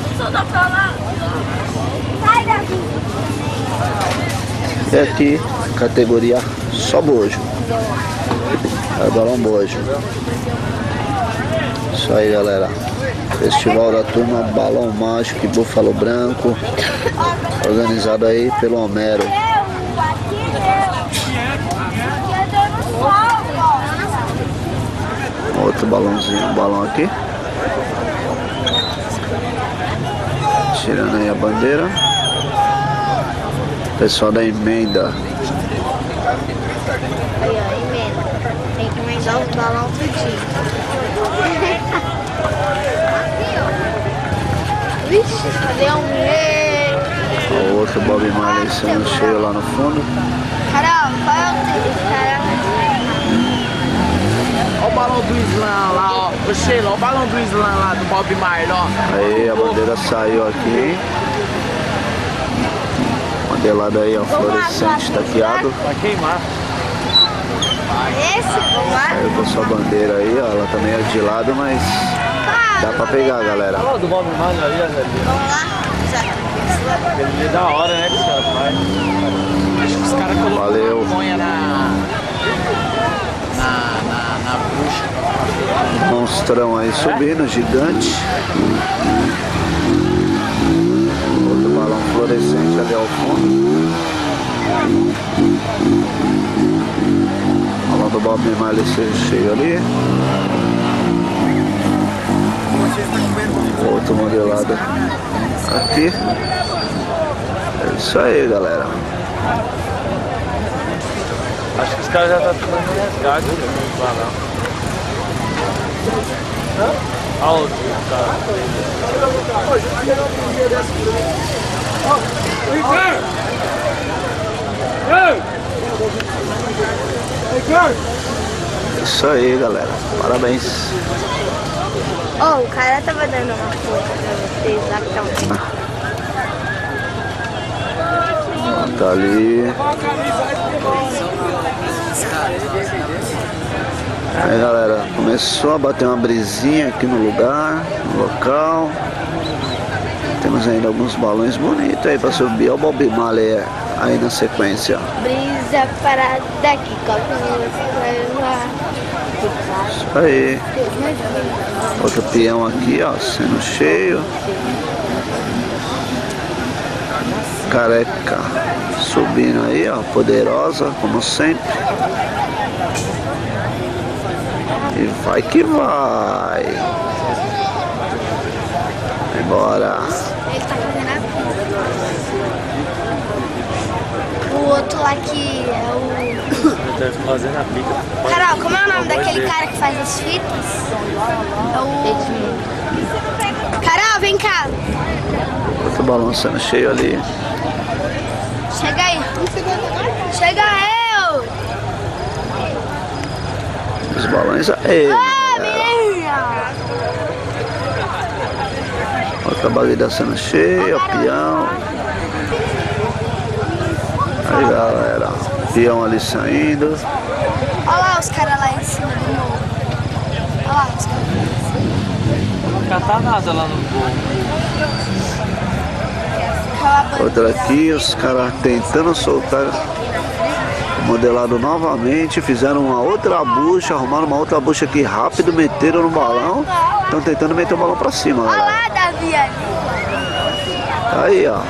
E aqui, categoria só bojo. É o balão bojo. Isso aí, galera. Festival da turma Balão Mágico e Búfalo Branco, organizado aí pelo Homero. Outro balãozinho, balão aqui. Tirando aí a bandeira. Pessoal da emenda. Aí, ó, emenda. Tem que emendar os balões tudinho. Vixe, cadê um rei? O outro Bob Marley sendo cheio lá no fundo. Carol, qual é o cara? Olha o balão do Slam lá, ó. Ô Sheila, olha o balão do Slam lá, do Bob Marley, ó. Aí a bandeira saiu aqui. Modelado aí, ó, fluorescente taqueado. Vai queimar. Esse? Saiu com sua bandeira aí, ó. Ela também é de lado, mas dá pra pegar, galera. Olha o do Bob Marley ali, ó, velho. Vamos lá? Ele é da hora, né, que os caras fazem. Acho que os caras colocam Valeu. maconha na bucha. Monstrão aí subindo, gigante. Outro balão fluorescente ali ao fundo. Balão do Bob Marley cheio ali. Outro modelado aqui. É isso aí, galera. Acho que os caras já estão tomando resgate do balão. Olha o outro cara. É isso aí, galera. Parabéns. Oh, o cara tava dando uma força pra vocês lá que estão. Tá ali. Aí galera, começou a bater uma brisinha aqui no lugar, no local. Temos ainda alguns balões bonitos aí pra subir. Olha o Bob Marley aí na sequência. Brisa parada aqui, Isso aí. Outro peão aqui, ó, sendo cheio. Careca subindo aí, ó, poderosa, como sempre. E vai que vai. Embora. Ele tá fazendo a pica. O outro lá que é o... Ele tá fazendo a pica. Carol, como é o nome daquele cara que faz as fitas? É o... Carol, vem cá. Outro balão sendo cheio ali. Chega aí. Chega eu. Os balões aí. Ah, menina. Outra barriga sendo cheia, peão. Aí galera, peão ali saindo. Olha lá os caras lá em cima do morro. Olha lá os caras lá em cima. Não catar nada lá no morro. Outra aqui, os caras tentando soltar o modelado novamente. Fizeram uma outra bucha, arrumaram uma outra bucha aqui rápido, meteram no balão. Estão tentando meter o balão pra cima, Olha galera. lá, Davi, ali. Aí, ó.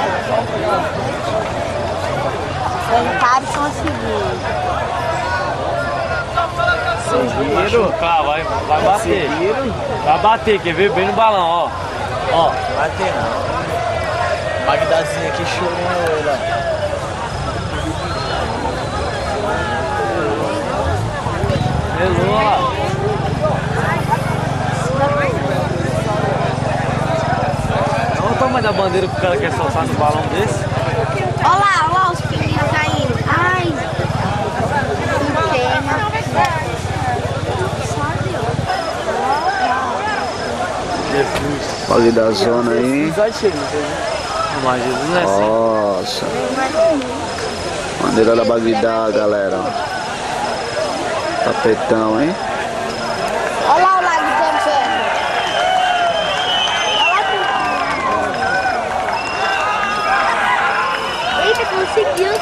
Sentados são os seguintes. Vai chocar, vai bater. Vai bater, quer ver? Bem no balão, ó. Ó, vai ter não. Magdazinha aqui chorando, olha lá. Melou, ó lá. Olha o tamanho da bandeira que o cara quer soltar no balão desse. Olha lá os pinguinhos caindo. Ai. Que pena. Jesus. Olha da zona aí. Mas Jesus não é assim. Nossa. Bandeira da Bagdá, galera. Tapetão, hein? Olha lá o lago cantando. Olha lá. Eita, conseguiu.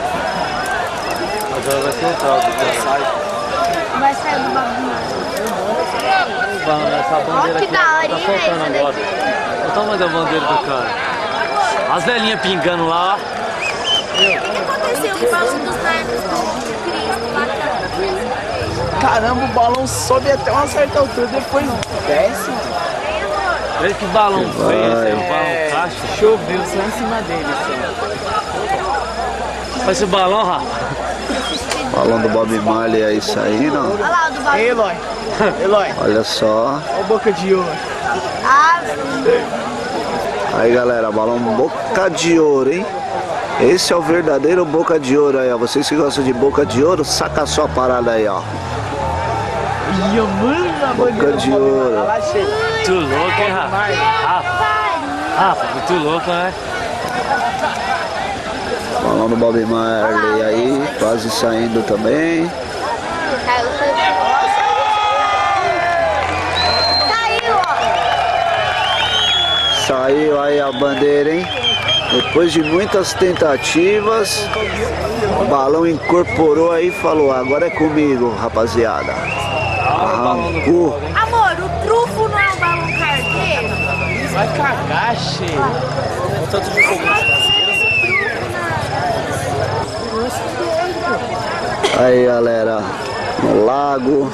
Agora vai tentar o que Vai sair do bagulho. essa bandeira Olha que aqui da hora, tá hein, faltando essa agora. Olha o tamanho da bandeira do cara. As velhinhas pingando lá. O que aconteceu com o balão dos naipes do Cristo lá atrás? Caramba, o balão sobe até uma certa altura, depois desce. Olha que balão feio, esse aí, um balão caixa. Choveu só em cima dele. Olha esse balão, Rafa. Balão do Bob Marley aí saindo. Olha lá o do bagulho. Eloy, Eloy, Olha só. olha a boca de ouro. Ah, Aí galera, balão boca de ouro, hein? Esse é o verdadeiro boca de ouro aí, ó. Vocês que gostam de boca de ouro, saca só a parada aí, ó. Ih, mano, a Boca bandeira de do Bob ouro. Marley lá chega. Muito louco, hein, Rafa? Rafa, muito louco, né? Balão do Bob Marley aí, quase saindo também. Saiu, ó. Saiu aí a bandeira, hein? Depois de muitas tentativas, o balão incorporou aí e falou, agora é comigo, rapaziada. Arrancou. Amor, o trufo não é o balão carteiro? Vai cagar, cheio. Olha o tanto de fogo. Aí galera, no lago.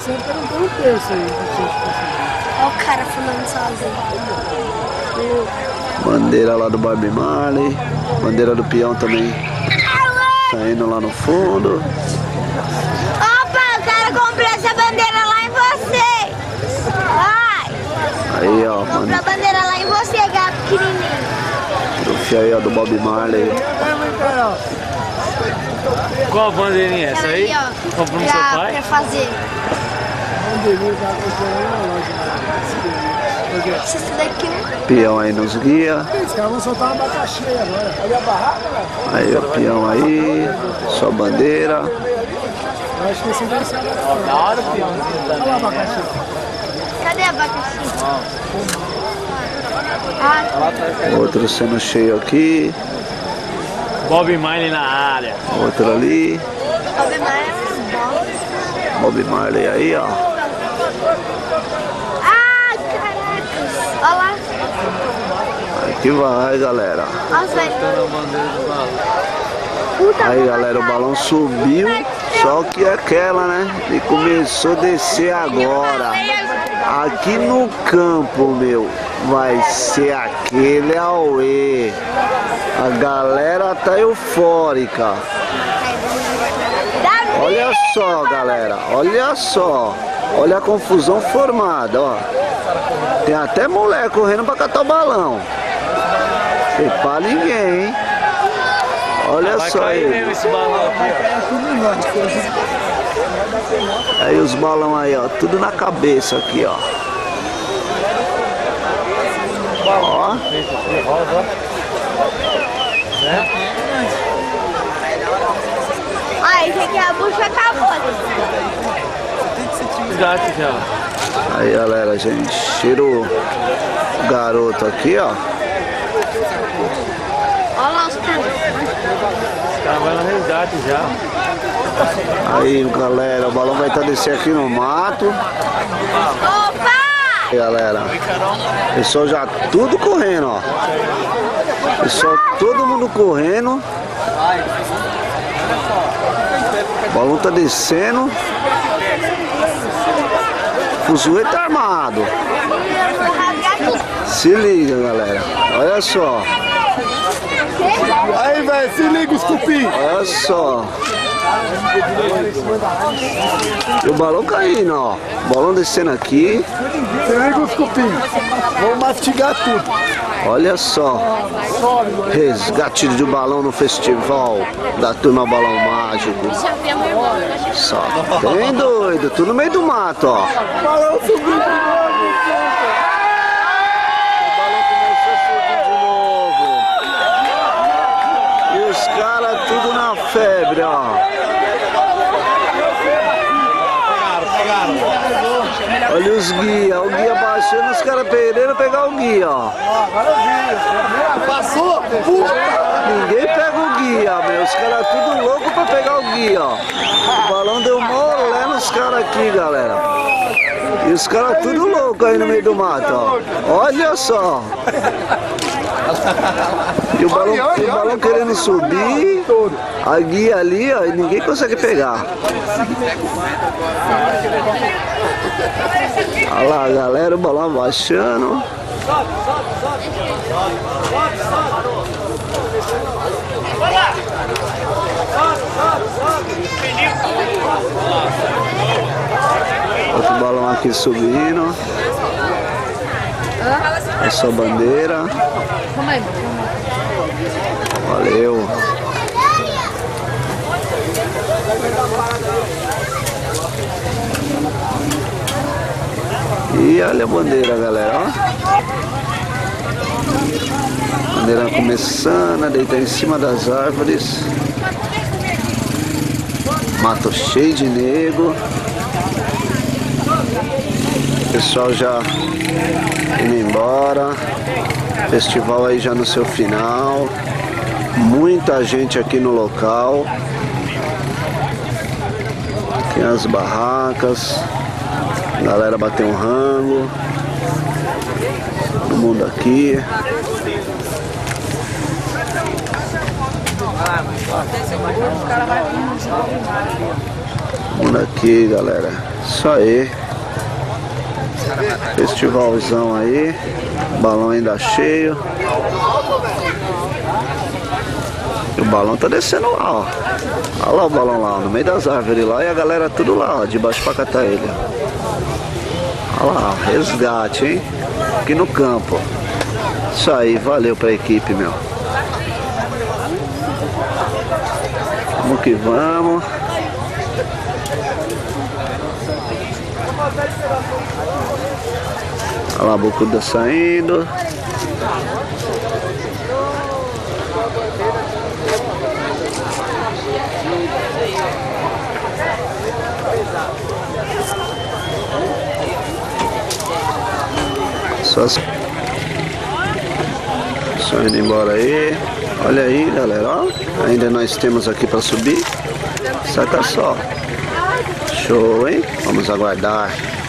Olha o cara fumando sozinho. Bandeira lá do Bob Marley. Bandeira do peão também saindo lá no fundo. Opa, eu quero comprar essa bandeira lá em você. Vai. Aí ó, Comprar a bandeira lá em você, gato pequenininho. trufe aí ó do Bob Marley. Qual a bandeirinha é essa aí? Ó, Comprou no seu pai? pra fazer. Bandeirinha da loja. Isso daqui não. Peão aí nos guia. Os caras vão soltar uma abacaxi aí agora. Ali a barraca, né? Aí o peão aí, sua bandeira. Eu acho que esse vai ser da hora o peãozinho. Olha lá o abacaxi. Cadê a abacaxi? Outro sendo cheio aqui. Bob Marley na área. Outro ali. Bob Marley é uma bola. Bob Marley aí, ó. Ah, caraca. Olha lá. Aqui vai, galera. Olha os velhos. Aí, galera, o balão subiu. Só que é aquela, né? E começou a descer agora. Aqui no campo, meu, vai ser aquele auê. A galera tá eufórica. Olha só, galera, olha só. Olha a confusão formada, ó. Tem até mulher correndo pra catar o balão. Tem pra ninguém, hein? Olha só aí. Esse balão aqui, Aí os balão aí, ó, tudo na cabeça aqui, ó. Ó. Ai, esse aqui a bucha acabou. gato já. Aí, galera, a gente tira o garoto aqui, ó. Olha lá os caras. Os caras vão no resgate já. Aí, galera, o balão vai estar descendo aqui no mato. Opa! Aí, galera, o pessoal já tudo correndo, ó. Pessoal, todo mundo correndo. O balão tá descendo. O fuzuê tá armado. Se liga, galera. Olha só. Aí, velho, se liga os cupim. Olha só. E o balão caindo, ó. O balão descendo aqui. Se liga os cupim. Vamos mastigar tudo. Olha só. Resgate de balão no festival da turma Balão Mágico. Só tem doido, tudo no meio do mato, ó. O balão subiu de novo. O balão começou a subir de novo. E os caras tudo na febre, ó. Olha os guia, o guia baixando, os caras perderam pegar o guia, ó. Passou? Puta! Ninguém pega o guia, meu. Os caras tudo louco pra pegar o guia, ó. O balão deu molé nos caras aqui, galera. E os caras tudo louco aí no meio do mato, ó. Olha só. E o balão querendo subir. A guia ali, ó, e ninguém consegue pegar. Olha lá, galera, o balão abaixando. Outro balão aqui subindo. É sua bandeira. Valeu. E olha a bandeira, galera, ó. Bandeira começando a deitar em cima das árvores. Mato cheio de nego. O pessoal já indo embora. Festival aí já no seu final. Muita gente aqui no local. Aqui as barracas. A galera bateu um rango. Todo mundo aqui. Todo mundo aqui, galera. Isso aí. Festivalzão aí. Balão ainda cheio. E o balão tá descendo lá, ó. Olha lá o balão lá, no meio das árvores lá. E a galera tudo lá, ó, debaixo pra catar ele. Olha lá, resgate, hein? Aqui no campo. Isso aí, valeu pra equipe, meu. Vamos que vamos. Olha lá a bocuda saindo. Só indo embora aí. Olha aí, galera, ó. Ainda nós temos aqui para subir. Saca só. Show, hein? Vamos aguardar.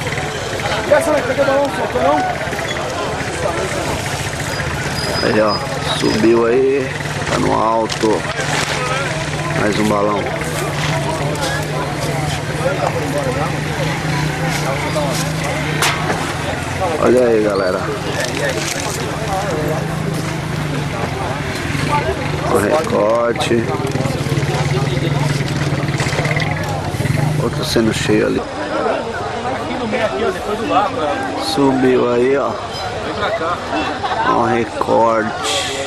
Aí, ó. Subiu aí. Tá no alto. Mais um balão. Olha aí, galera. O recorte. Outro sendo cheio ali. Subiu aí, ó. Um recorte.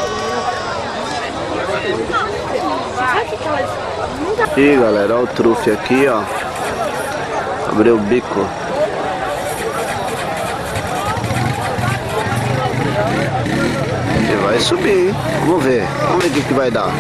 E galera, olha o trufe aqui, ó. Abriu o bico. E vai subir, hein? Vamos ver o que vai dar.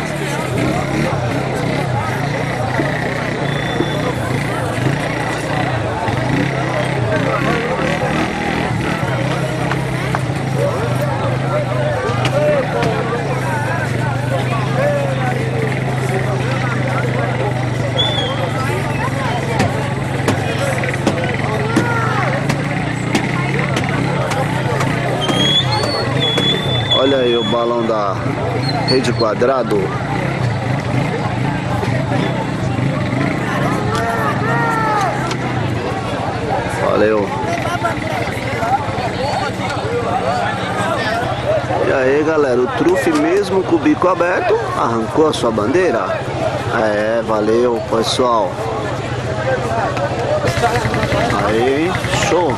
Olha aí o balão da Rede Quadrado. Valeu. E aí, galera, o trufe mesmo com o bico aberto arrancou a sua bandeira. É, valeu, pessoal. Aí, show.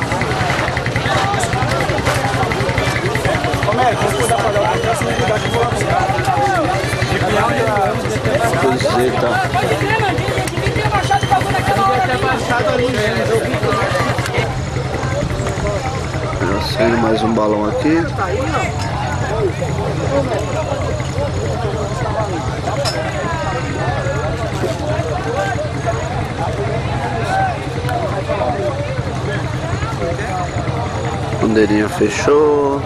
Cruzeita. Saindo mais um balão aqui. Bandeirinha fechou.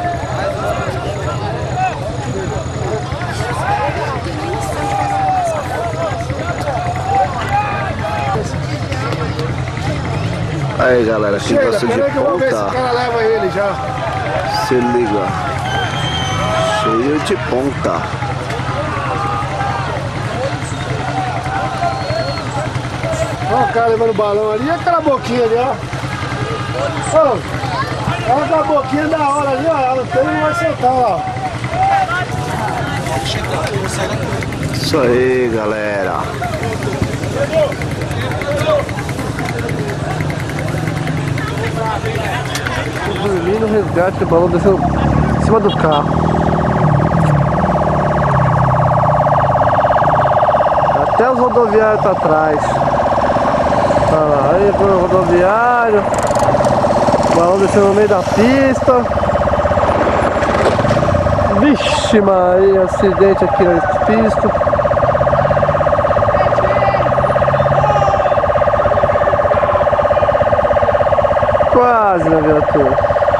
Aí galera, quem gosta de ponta, esse cara leva ele já. se liga, cheio de ponta. Olha o cara levando o balão ali, e aquela boquinha ali, ó. Olha aquela boquinha da hora ali, ó. Ela não vai sentar, ó. Isso aí, galera. Dormindo, resgate, o balão desceu em cima do carro. Até os rodoviários tá atrás. Olha lá, aí o rodoviário. O balão desceu no meio da pista. Vixe Maria, acidente aqui na pista. Quase na viatura.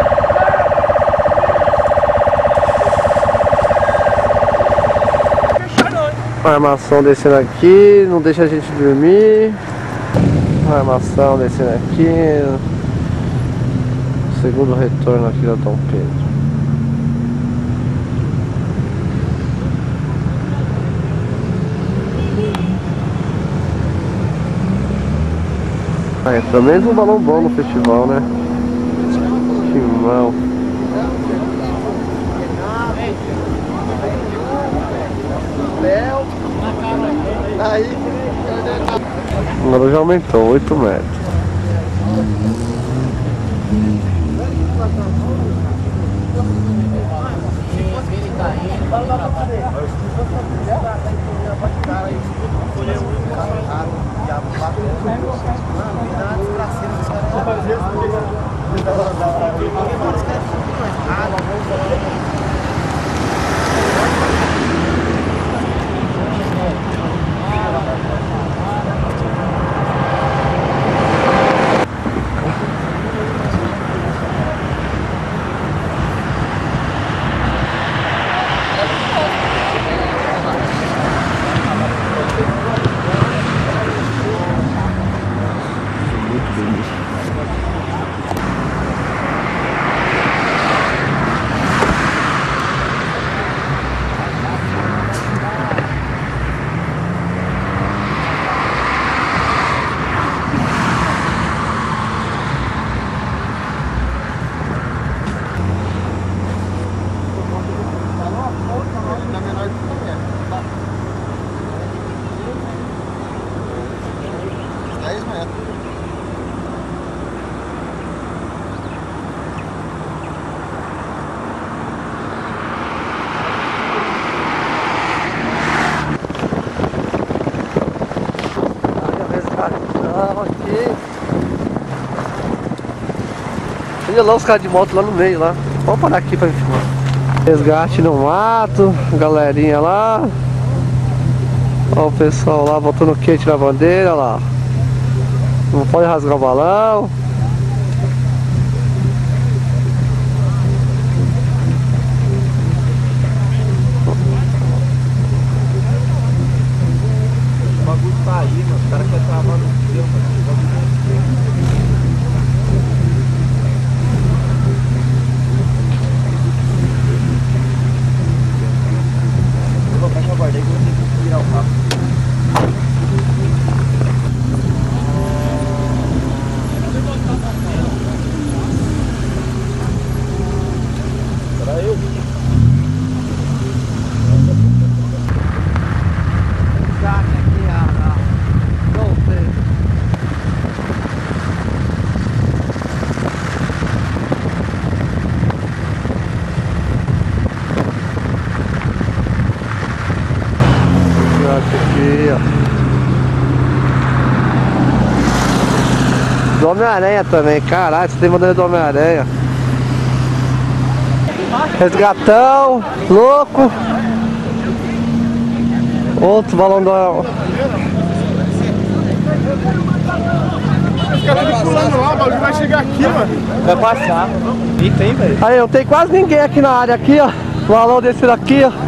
A armação descendo aqui, não deixa a gente dormir. A armação descendo aqui. Segundo retorno aqui da Dom Pedro. É, pelo menos um balão bom no festival, né? Timão. Agora já aumentou 8 metros. Cartão aqui. Olha lá os caras de moto lá no meio lá. Vamos parar aqui pra filmar. Resgate no mato, galerinha lá. Olha o pessoal lá botando o quente na bandeira lá. Não pode rasgar o balão. O bagulho tá aí, mano. Os caras querem travar no seu, mano. Eu vou colocar a guarda aí que eu vou ter que virar o carro. Aqui, ó. Do Homem-Aranha também, caralho, você tem bandeira do Homem-Aranha. Resgatão, louco. Outro balão do... Os caras estão pulando lá, o bagulho vai chegar aqui, mano. Vai passar. E tem, velho. Aí, não tem quase ninguém aqui na área, aqui, ó. O balão desse daqui, ó.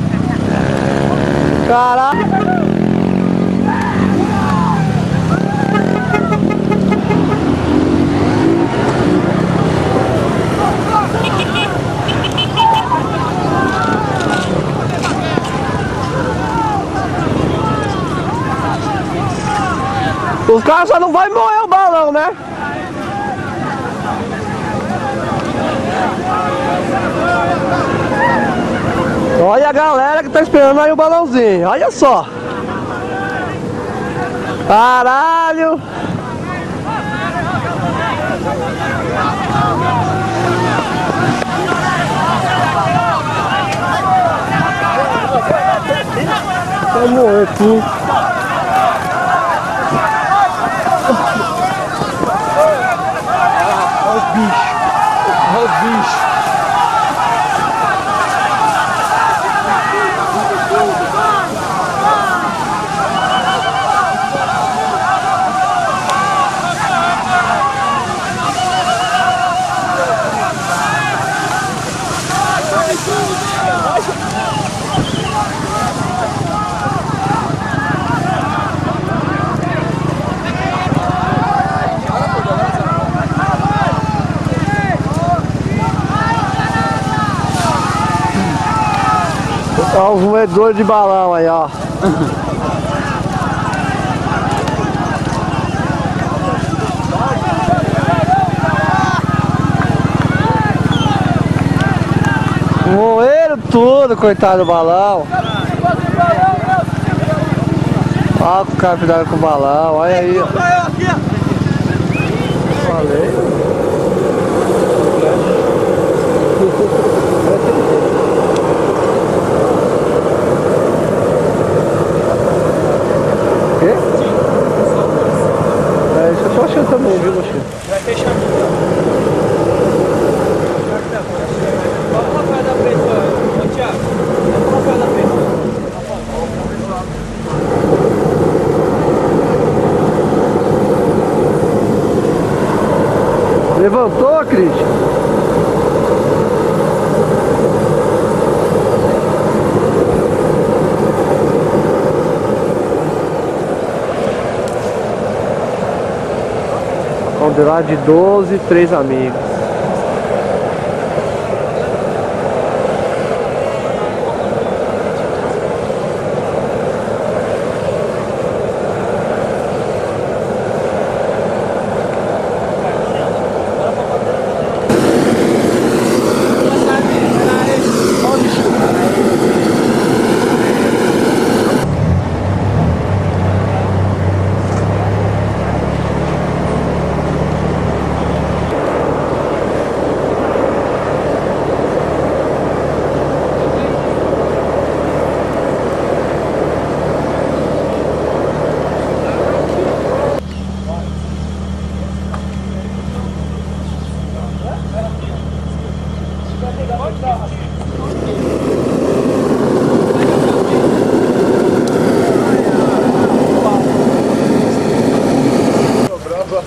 Caralho. Os caras só não vão moer o balão, né? Olha a galera que tá esperando aí o balãozinho. Olha só. Caralho. Vai morrer tudo. Olha o bicho. Olha o bicho. Olha os moedores de balão aí, ó. Moeram tudo, coitado do balão. Olha o cara cuidado com o balão, olha aí, ó. Falei. Isso eu tô achando também, viu, Luxinho? Vai fechar tudo. Vamos lá pra da frente, ô Thiago. Vamos lá pra da frente. Levantou, Cris? Condenado de 12, 3 amigos.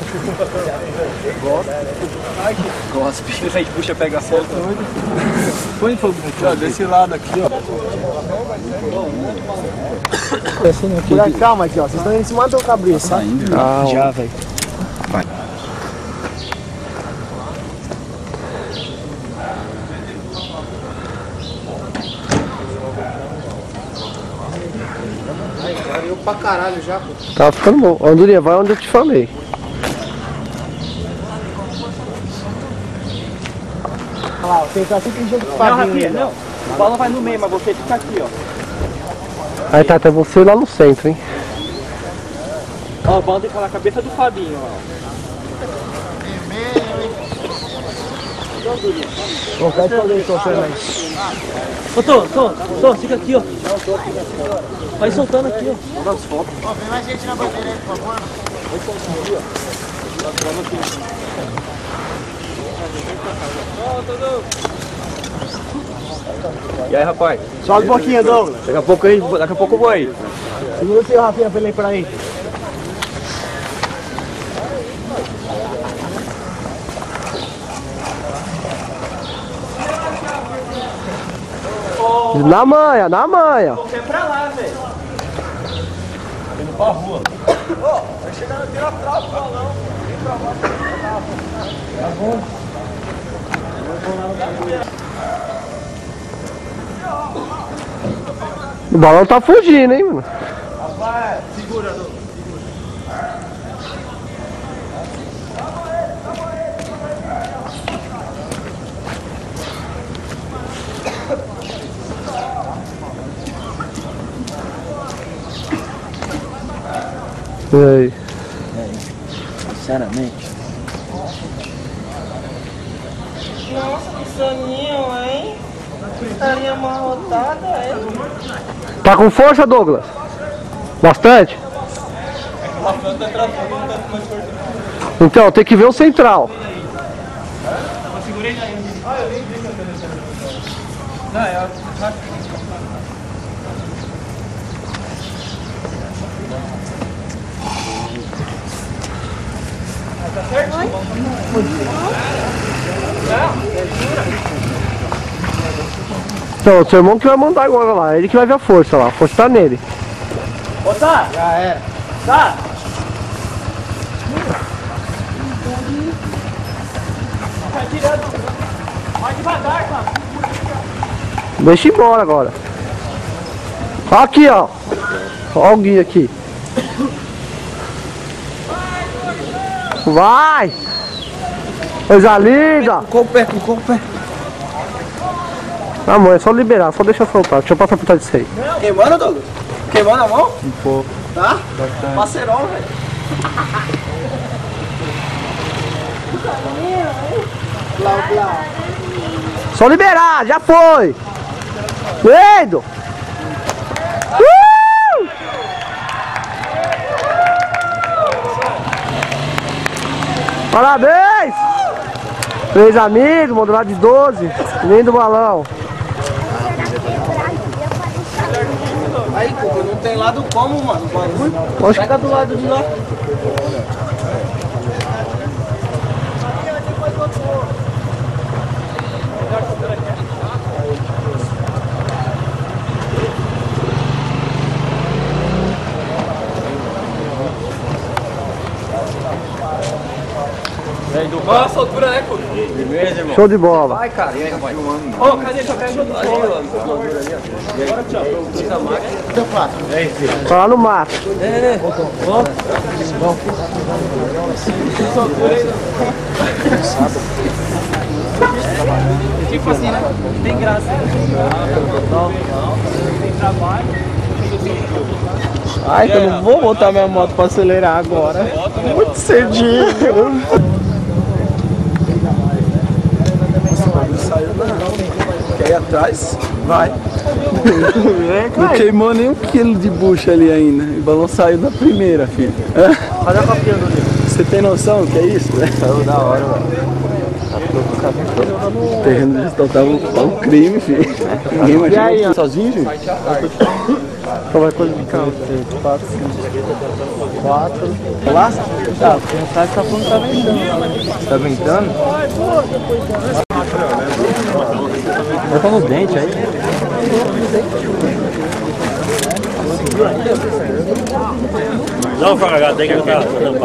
Gospe. Se a gente puxa, pega a foto. Põe fogo aqui, desse lado aqui, ó. Calma aqui, ó. Vocês estão em cima do cabrinho, saindo. Já, velho. Vai. Valeu pra caralho já, pô. Tá ficando bom. Andorinha, vai onde eu te falei. Olha lá, tem assim que jeito de fazer. Não, a bola vai no meio, mas você fica aqui, ó. Aí tá até você lá no centro, hein? Ó, a bola tem que falar a cabeça do Fabinho, ó. Ô, pode fazer isso, Ô, Tô, fica aqui, ó. Vai soltando aqui, ó. Manda as fotos. Ó, vem mais gente na bandeira aí, por favor. Vai soltando aqui, ó. E aí, rapaz? Sobe um pouquinho, Douglas. Daqui a pouco eu vou aí. Segura o seu Rafinha pra ele ir pra aí. Na manha, na manha. Você é pra lá, velho. Tá indo pra rua. Ó, vai chegar aqui na trave, não. Vem pra lá. Tá bom. O balão tá fugindo, hein, mano? Rapaz, segura, Douglas. E aí? Sinceramente. Nossa, que soninho, hein? Estaria amarrotada, é? Tá com força, Douglas? Bastante? Então, tem que ver o central. Então, o seu irmão que vai mandar agora lá, ele que vai ver a força lá, a força tá nele. Ô, tá? Já era. Tá? Vai tirando. Vai devagar, cara. Deixa embora agora. Ó aqui, ó. Ó o guia aqui. Vai! Coisa linda! Com o pé. Ah, mãe, é só liberar, só deixa soltar. Deixa eu passar por trás disso aí. Queimando, Douglas? Queimando a mão? Um pouco. Tá? Parceirão, velho. Só liberar, já foi! Doido! Parabéns! 3 amigos, modular de 12, lindo balão. Aí, Cuca, não tem lado como, mano, o bagulho. Oxe. Pega do lado de lá. Qual a altura, né, Cuca? Beleza, irmão. Show de bola. Vai, cara. E aí, rapaz? Ô, cadê? Deixa eu pegar o Bora, tchau. Tá lá no mato. Tipo assim, né? Tem graça. Tem trabalho. Ai, que eu não vou botar minha moto pra acelerar agora. Muito cedinho. Saiu não. Quer ir atrás? Vai. Não queimou nem 1 quilo de bucha ali ainda. O balão saiu da primeira, filho. Cadê a copinha do livro? Você tem noção do que é isso? Saiu da hora, mano. O terreno digital tava um crime, filho. Ninguém imagina. E aí, ó? Sozinho, gente? Então vai coisa de carro. 4. Lá? Tá, o cara tá falando que tá ventando. Tá ventando? Vai tá no dente aí. Não, Fraga, tem que ajudar.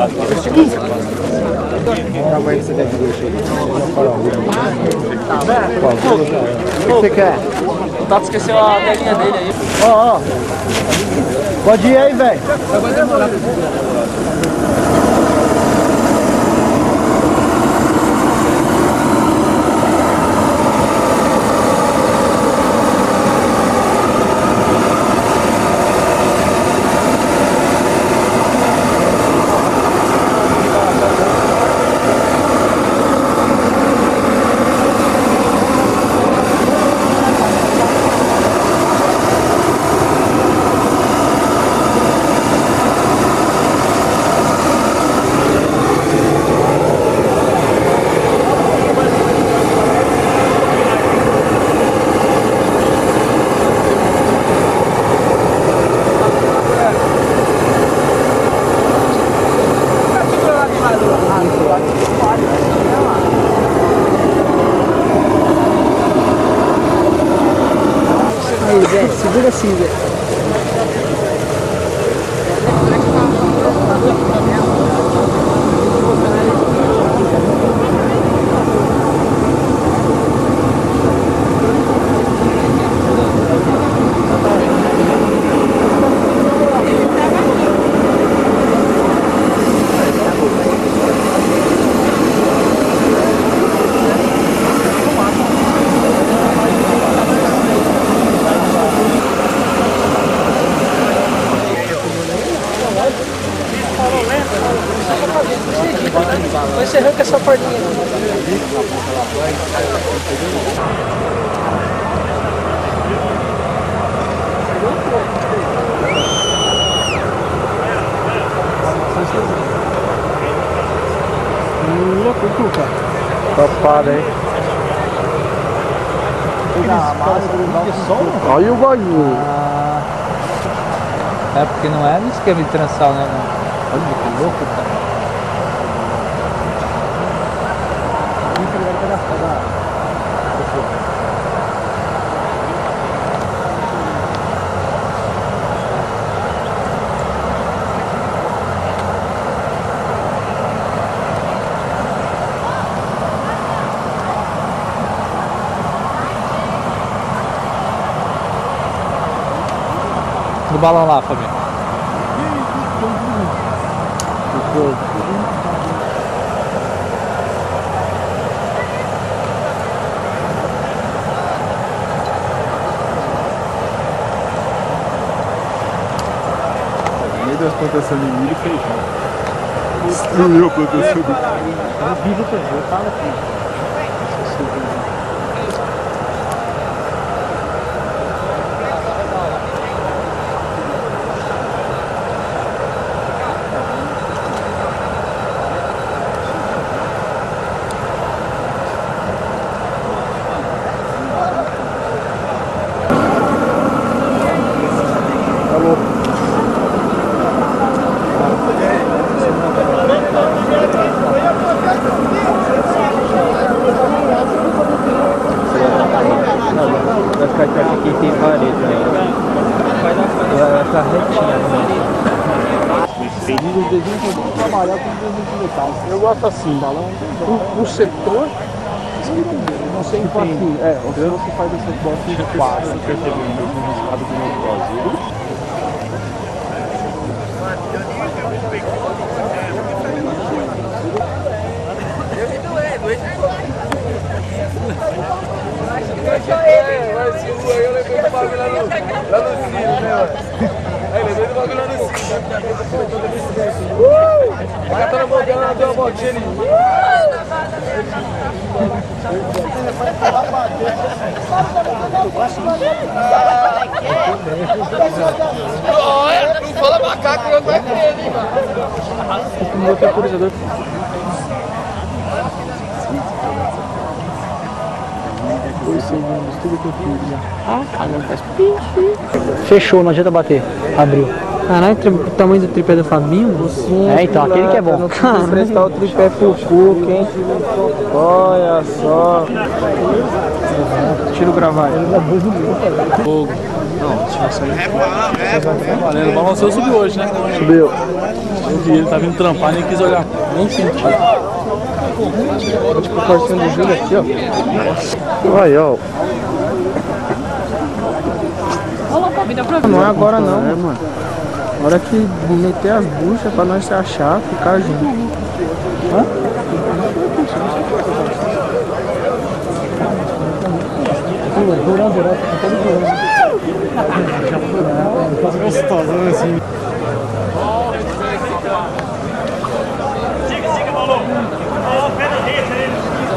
O que você quer? O Tato esqueceu a telinha dele aí. Ó. Pode ir aí, velho. Vai demorar. Aí, Zé, segura assim, Zé. Você arranca essa portinha. Topado aí. Olha o bagulho. É porque não é no esquema de trançal, né? Olha que louco, cara. Do balão lá, Fabinho. No meio das plantações de milho e feijão. Destruiu a plantação de milho. O bicho também, eu falo aqui. Vai ficar perto aqui, tem parede, né? Vai ficar retinha. Eu gosto assim, um setor, não sei assim, o grande que faz esse bosta de quadro, que teve um resultado do meu Brasil. Eu lembrei do bagulho lá no Ciro, né, aí lembrei do bagulho lá no Ciro. A gatona voltando, ela deu uma voltinha ali. Não fala macaco, não vai querer, hein, mano. O meu temporizador. 2 segundos, tudo que eu fiz já. Ah, cara, faz pique. Fechou, não adianta bater. Abriu. Caralho, o tamanho do tripé do Fabinho? Sim, Então, aquele que é bom. Não quis emprestar o tripé pro Cuca, hein? Olha só. Tira o gravado. Fogo. Não, deixa eu sair. Valendo, o Balanceu subiu hoje, né? Subiu. Eu vi, ele tá vindo trampar, nem quis olhar. Nem senti. Tipo, o corcinho do Júlio aqui, ó. Aí, ó. Não é agora não, mano. Na hora que meter as buchas pra nós se achar, ficar junto. Hã? Gostoso, assim. Siga, Malu. Ó, pé na rede aí.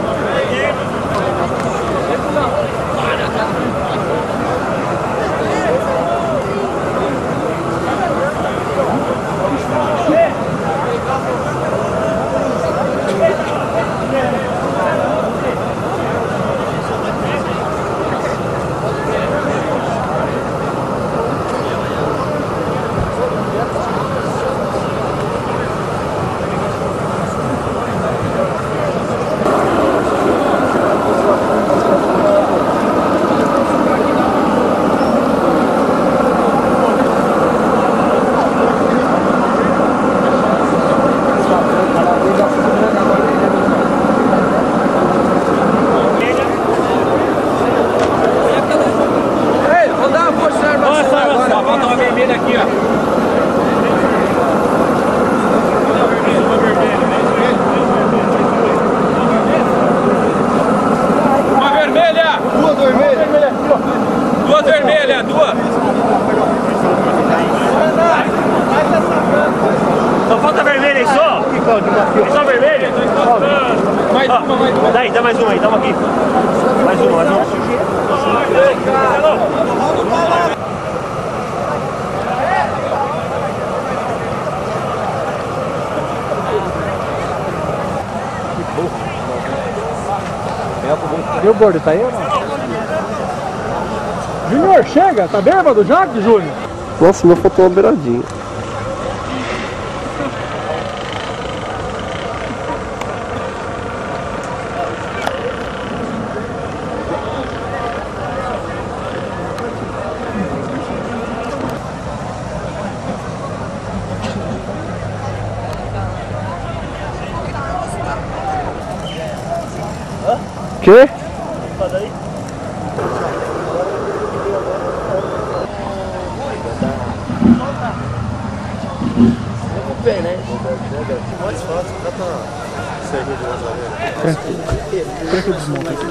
Só falta vermelha aí só? É só vermelha? Mais uma, mais uma. Daí, dá mais uma aí, dá uma aqui. Mais uma, mais uma. E o gordo, tá aí ou não? Júnior, chega! Tá bêbado já, Júnior? Nossa, meu faltou uma beiradinha. Quê? Bem, né? Mais fácil, dá pra sair de Nazaré. Tranquilo, desmonta aqui.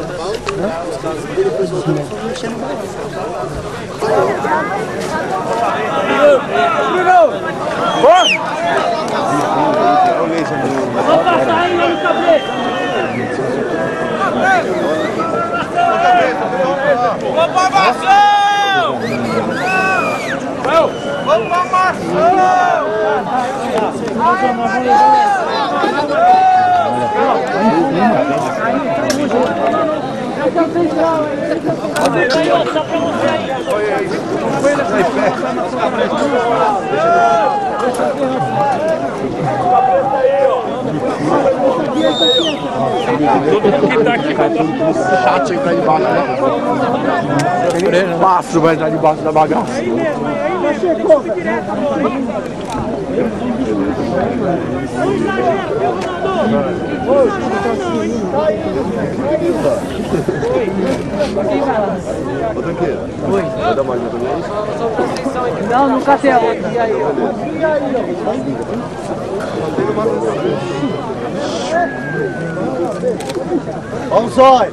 Vamos passar aí, vamos saber. Vamos pra Mação! Vamos pra Mação! Todo mundo que tá aqui vai tudo chato aí, tá debaixo, né? Passo vai estar debaixo da bagaça. Ô, Tranqueiro. Oi. Vai dar mais uma também? Não, nunca tem a outra. E aí, Vamos, Zói!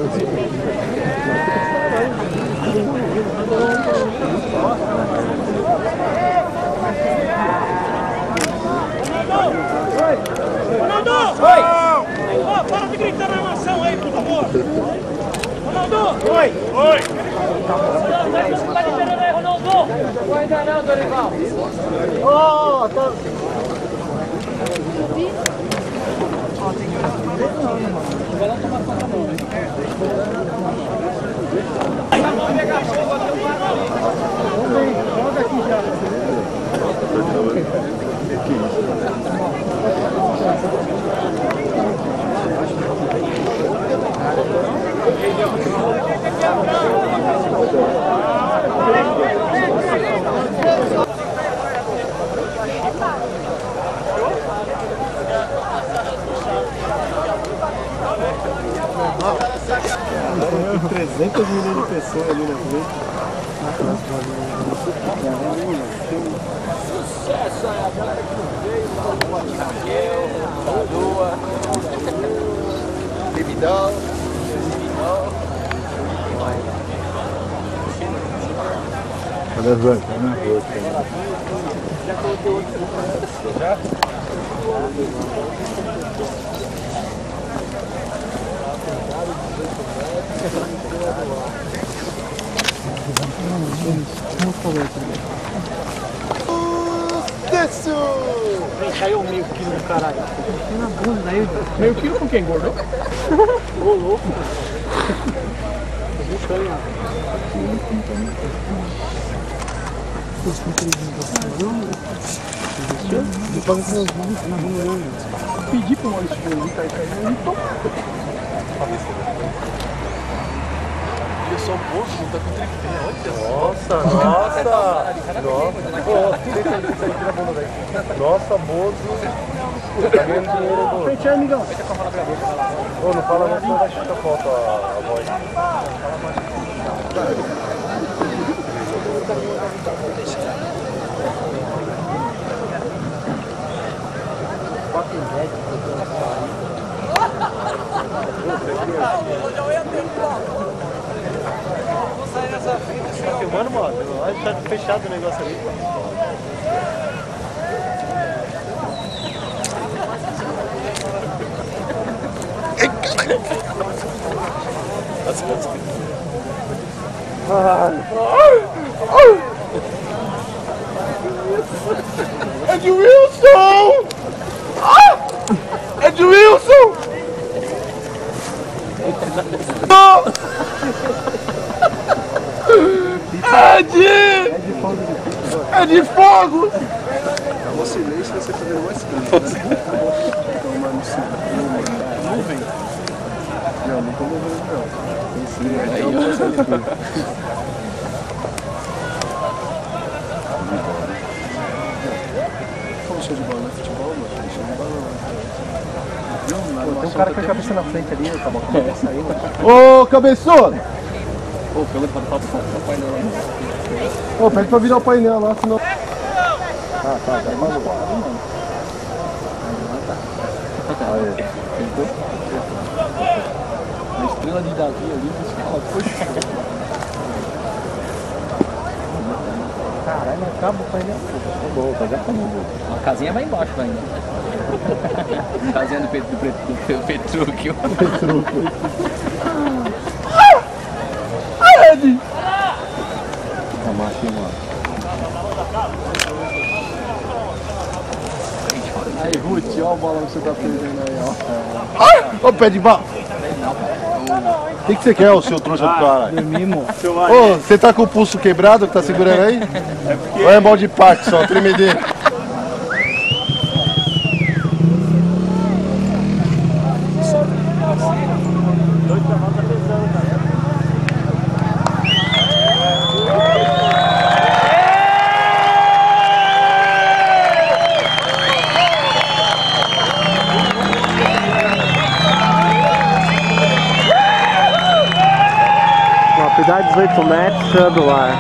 Ronaldo! Oi! Oh, para de gritar na maçã aí, por favor! Ronaldo! Oi! Oi! Você tá liberando aí, Ronaldo! Não vai ainda não, Dorival! Ó, tá... Vai lá tomar conta da mão, né? 200 milhões de pessoas ali na frente. Sucesso aí, a galera que veio, Raquel, Lua, Bebidão. Olha as bancas, né? Já coloquei outro. Já? Vem, caiu meio quilo do caralho. Na bunda aí. Meio quilo com quem, gordo? Ô, louco. Pedi pro Maurício de ele tá aí caindo. Eu sou bolso, não tá com tripé, olha. Nossa. Nossa, moço. Tá ganhando dinheiro, moço. Frente aí, amigão. Ô, não fala não, senão vai chutar foto a voz. Tá filmando, mano? Tá fechado o negócio ali. É de Wilson! É de Wilson! É de fogo! Acabou o silêncio, você tá vendo mais canto. Nuvem. Não, não tô movendo não. Aí eu já Como show de bola, não é futebol, mano? Show de bola não. Tem um cara com a cabeça na frente ali, acabou com a cabeça aí, mano. Ô, cabeçudo! Pô, pelo menos falta o painel lá. Ô, pede pra virar o painel lá, senão... Ah, tá, vai mais embora. Aí, a estrela de Davi ali, poxa. Caralho, acaba o painel. Tá bom, já acabou. A casinha vai embaixo ainda. Casinha do Petrúquio. Ai, Ed! A machinha, mano. Aí, Ruth, olha o balão que você tá perdendo aí, ó. Ai! Ô, pé de bala! O que você quer, o seu trouxa do cara? Dormimos. Ô, você tá com o pulso quebrado que tá segurando aí? Ou é balde de pacto só, tremedeiro? Dá 18 metros, cheio do ar.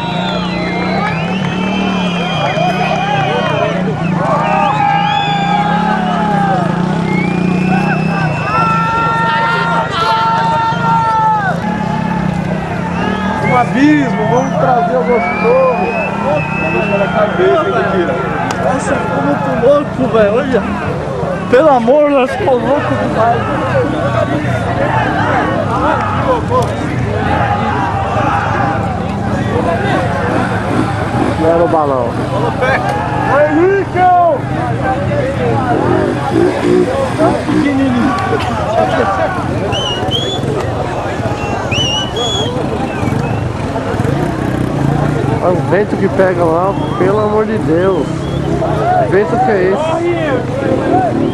Um abismo, vamos trazer o gostoso. Deixa na cabeça, hein, Nossa, ficou muito louco, velho. Olha. Pelo amor, nós ficou louco demais. Leva o balão. Oi, Rico! Pequenininho. Olha o vento que pega lá, pelo amor de Deus. Que vento que é esse?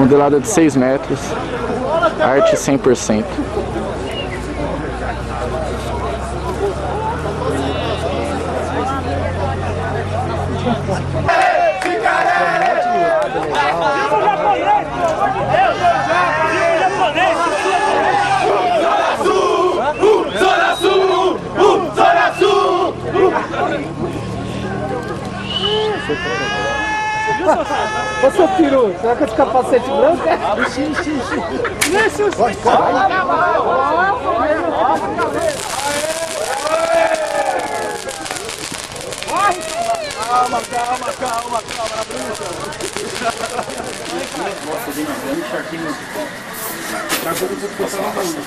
modelada de 6 metros, arte 100%. Ô seu peru, será que esse capacete branco é? Sim. Calma, na bruxa. Nossa, bem grande, shortinho. Agora eu vou passar na bruxa.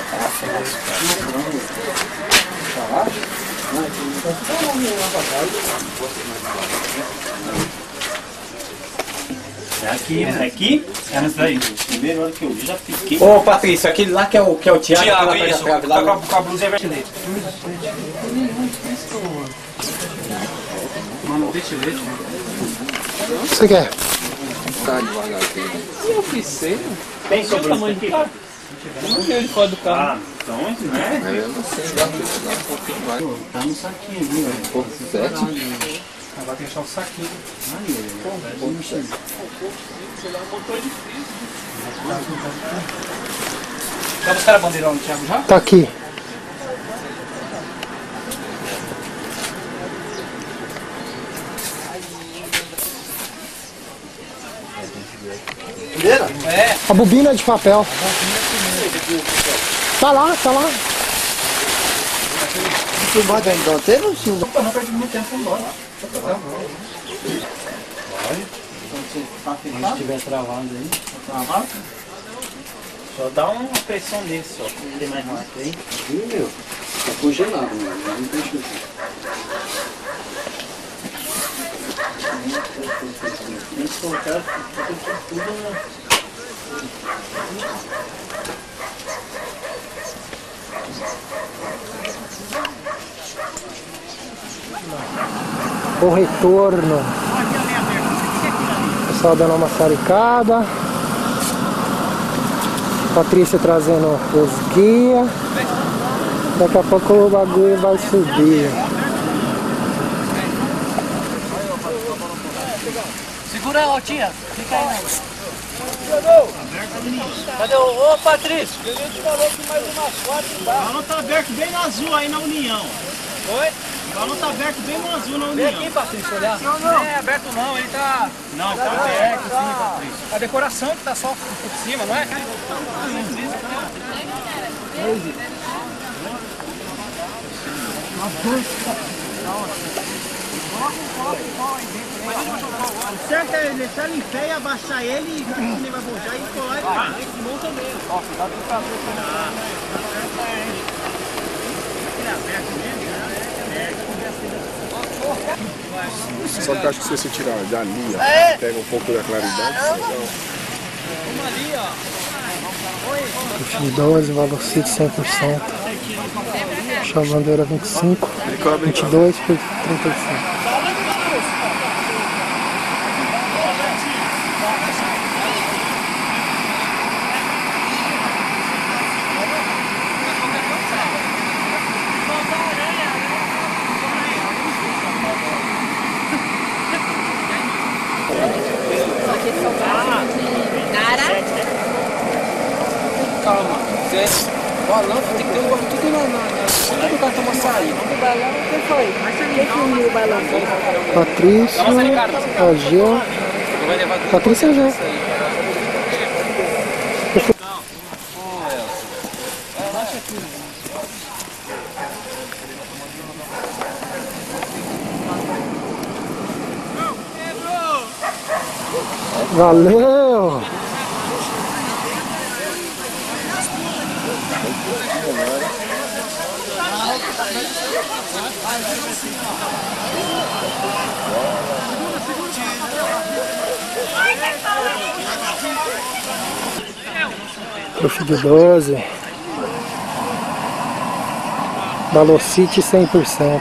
É aqui? É nesse daí. Primeiro hora que eu vi, já fiquei. Ô Patrício, aquele lá que é o Thiago. Thiago, isso. Tá com a blusa vermelha. Mano, deixa eu ver. O que você quer? Tá devagarzinho. Eu fiz sei. Tem sobre o tamanho aqui? Não tem ele fora do carro. Então, né? Eu não sei, dá um pouquinho mais. Tá no saquinho ali, velho. Pô, 7. Vai deixar o saquinho. Já buscaram a bandeira no Thiago já? Tá aqui. É. A bobina é de papel. Tá lá. Tu vai dar em inteiro ou sim? Não perdi muito tempo embora. Se estiver travando aí, travado. Só dá uma pressão desse, ó. Não tem mais nada aí. Meu, tá congelado, mano. Não tem chute. Tem que colocar tudo. O retorno. O pessoal dando uma saricada. Patrícia trazendo os guias. Daqui a pouco o bagulho vai subir. Segura a altinha. Fica aí. Cadê o... Ô Patrício? A gente falou que mais umas 4 dá. O balão tá aberto bem no azul aí na União. Oi? O balão tá aberto bem no azul na União. Vem aqui, Patrício, olhar. Não é aberto não, ele tá... Não, tá aberto sim, Patrício. A decoração que tá só por cima, não é? O certo é deixar ele em pé e abaixar ele e ele vai bojar e colar e vai. Monta mesmo. Nossa, dá pra fazer Só que eu acho que se você tirar dali, ó, pega um pouco da claridade. Fim 12, Velocity 100%. Puxar a bandeira 25. 22 por 35. Calma, balão tem que ter um bagulho tudo na do cartão açaí. Vamos balão, quem foi? Quem que uniu o balão? Patrícia, a Gil. Patrícia já. Valeu! Puxa de 12. Velocity 100%.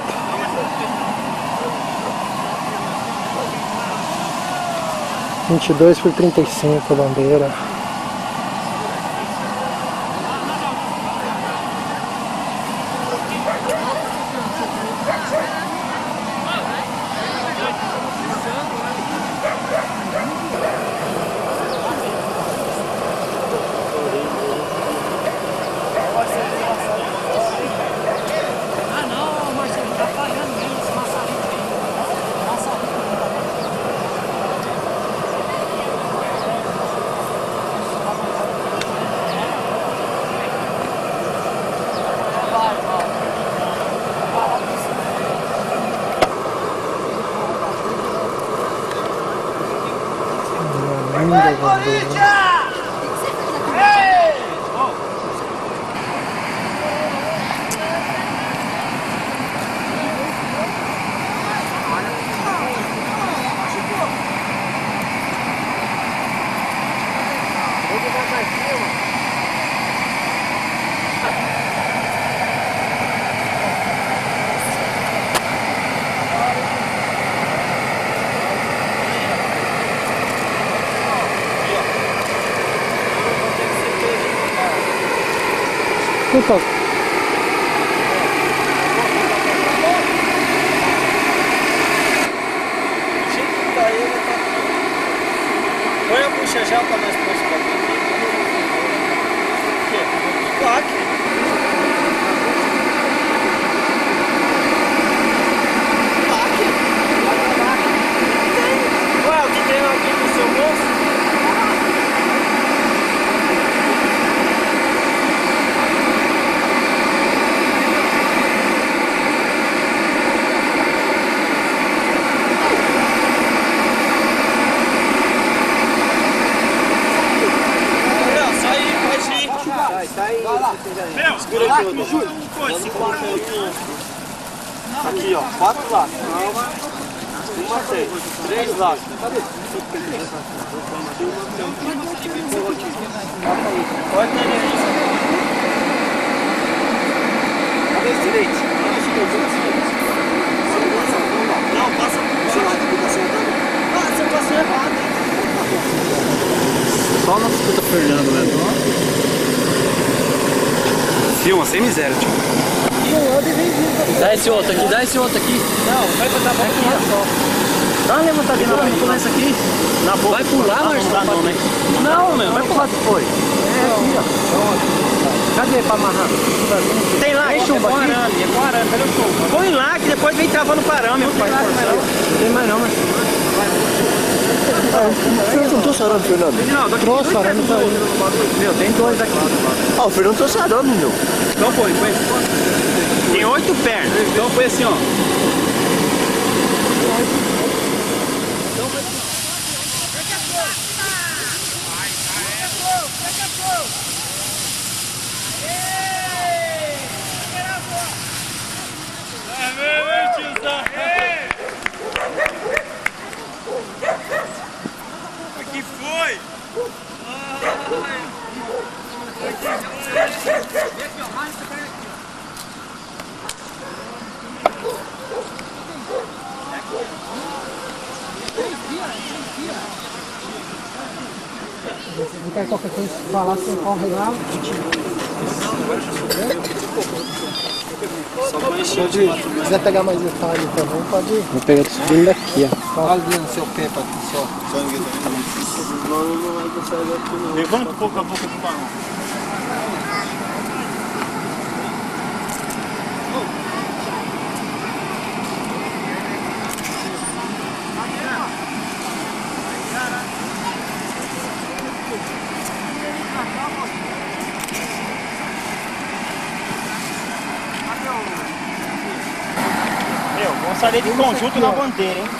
22 por 35 a bandeira. Então, põe a bucha já para nós próximos. O quê? Plaque. Ué, o que tem aqui no seu bolso? Meu, segura aqui, ô Júlio. Aqui, ó, 4 latas. Uma tem, 3 latas. Pode ter isso. Cadê esse direito? Não, passa por você passou errado. Só não escuta Fernando, né? Filma, sem miséria, tio. Dá esse outro aqui, dá esse outro aqui. Não, vai botar a boca aqui só. Dá uma levantadinha na frente, começa aqui. Na boca. Vai pular, Marcelo? Não, né? Não, meu, vai pular depois. É aqui, ó. Cadê pra amarrar? Tem lá, tem chumbo aqui? É com arame, cadê o chumbo? Põe lá que depois vem travando o parâmetro. Não tem mais não, mas... Eu não tô sarando, Fernando. trouxe arame pra ele. Meu, tem 2 aqui. Ah, o Fernando tá sarando, meu. Então põe. Tem 8 pernas. Então põe assim, ó. Aqui foi! Não quer qualquer coisa falar, você corre lá. Se quiser pegar mais detalhe também, pode ir. Vou pegar subindo daqui, ó. Olha ali no seu pé, Patrícia. Levanta um pouco a boca do balão. Vamos sair de conjunto na bandeira, hein?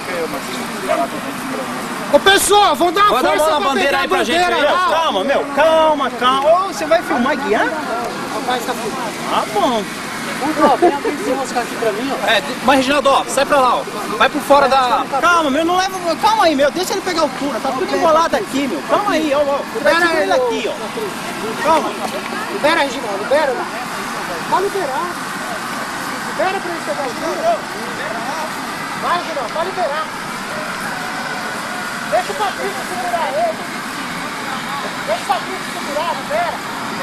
Ô pessoal, vamos dar uma Pode força dar uma bandeira aí pra gente aí. Calma, meu, calma. Ô, você vai filmar e guiar? Rapaz, tá filmando. Ah, bom. Ó, vem abrir esse moscar aqui pra mim, ó. Mas Reginaldo, ó, sai pra lá, ó. Vai por fora da... Calma, meu, não leva. Calma aí, meu, deixa ele pegar a altura. Tá tudo embolado aqui, meu. Calma aí, ó. Libera ele aqui, ó. Calma. Libera, Reginaldo, libera. Pode liberar. Libera pra ele pegar a altura. Vai, Reginaldo, pode liberar. Deixa o Patrício segurar ele. Deixa o Patrício segurar, pera.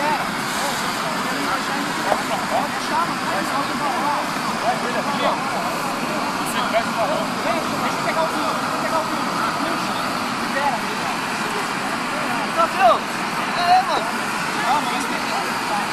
Deixa eu pegar o vinho. Libera. Viu? É, mano. Calma, vai esperar.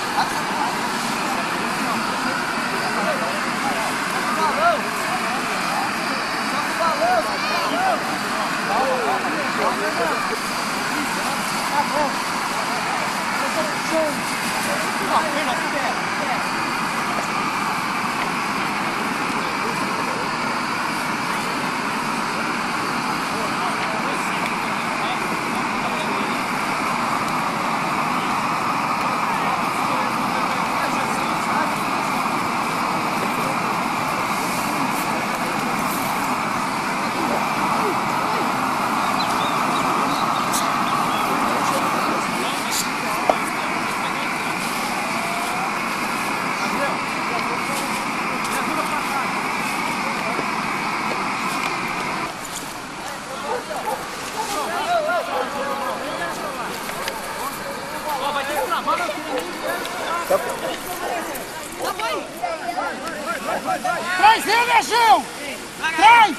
Traz ele, Agil! Traz!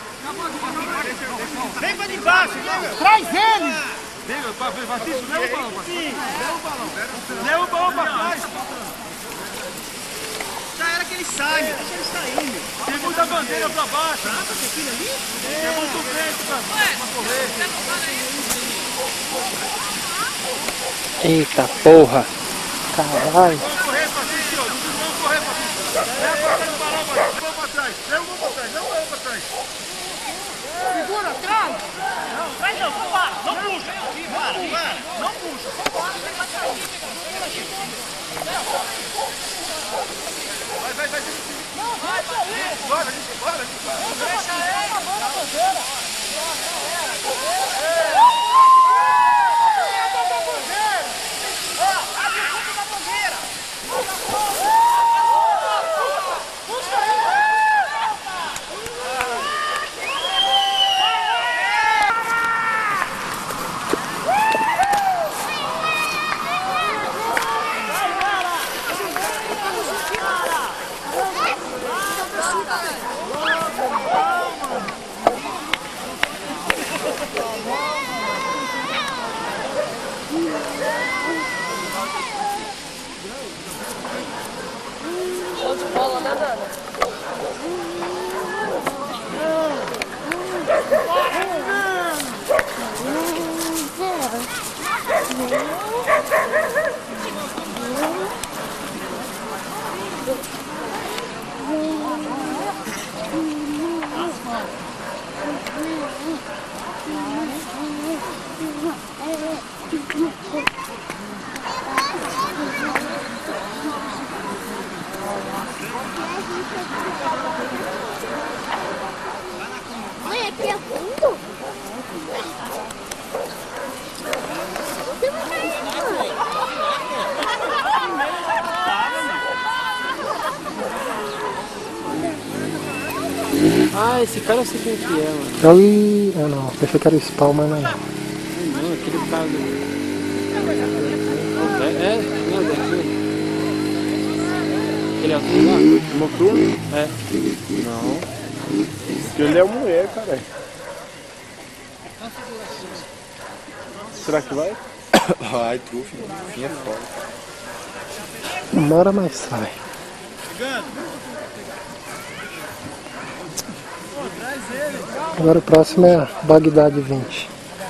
Vem pra debaixo, traz ele! Batista, leva o balão, leva o balão pra trás! Já era que ele sai, deixa ele sair. Segunda a bandeira pra baixo. Levanta o vento pra correr. Eita porra! Caralho! Vamos correr, Patrício! Vamos correr, Patrício! Leva pra trás, leva o pra trás, não leva pra trás! Segura, traz! Não, traz não, para! Não puxa! Para! Não puxa! Vai! Não, vai! Bora! Deixa ele! Bora, bandeira! Mãe, aqui é fundo? Ah, esse cara eu sei quem que é, mano. Ah não, pensei que era o Spawn, mas não é. Não, aquele cara do... Não, daqui. Ele é o Noturno? É. Não. Porque ele é mulher, cara. Será que vai? Vai, trufe, fim é foda. Uma hora mais sai. Agora o próximo é a Bagdade 20.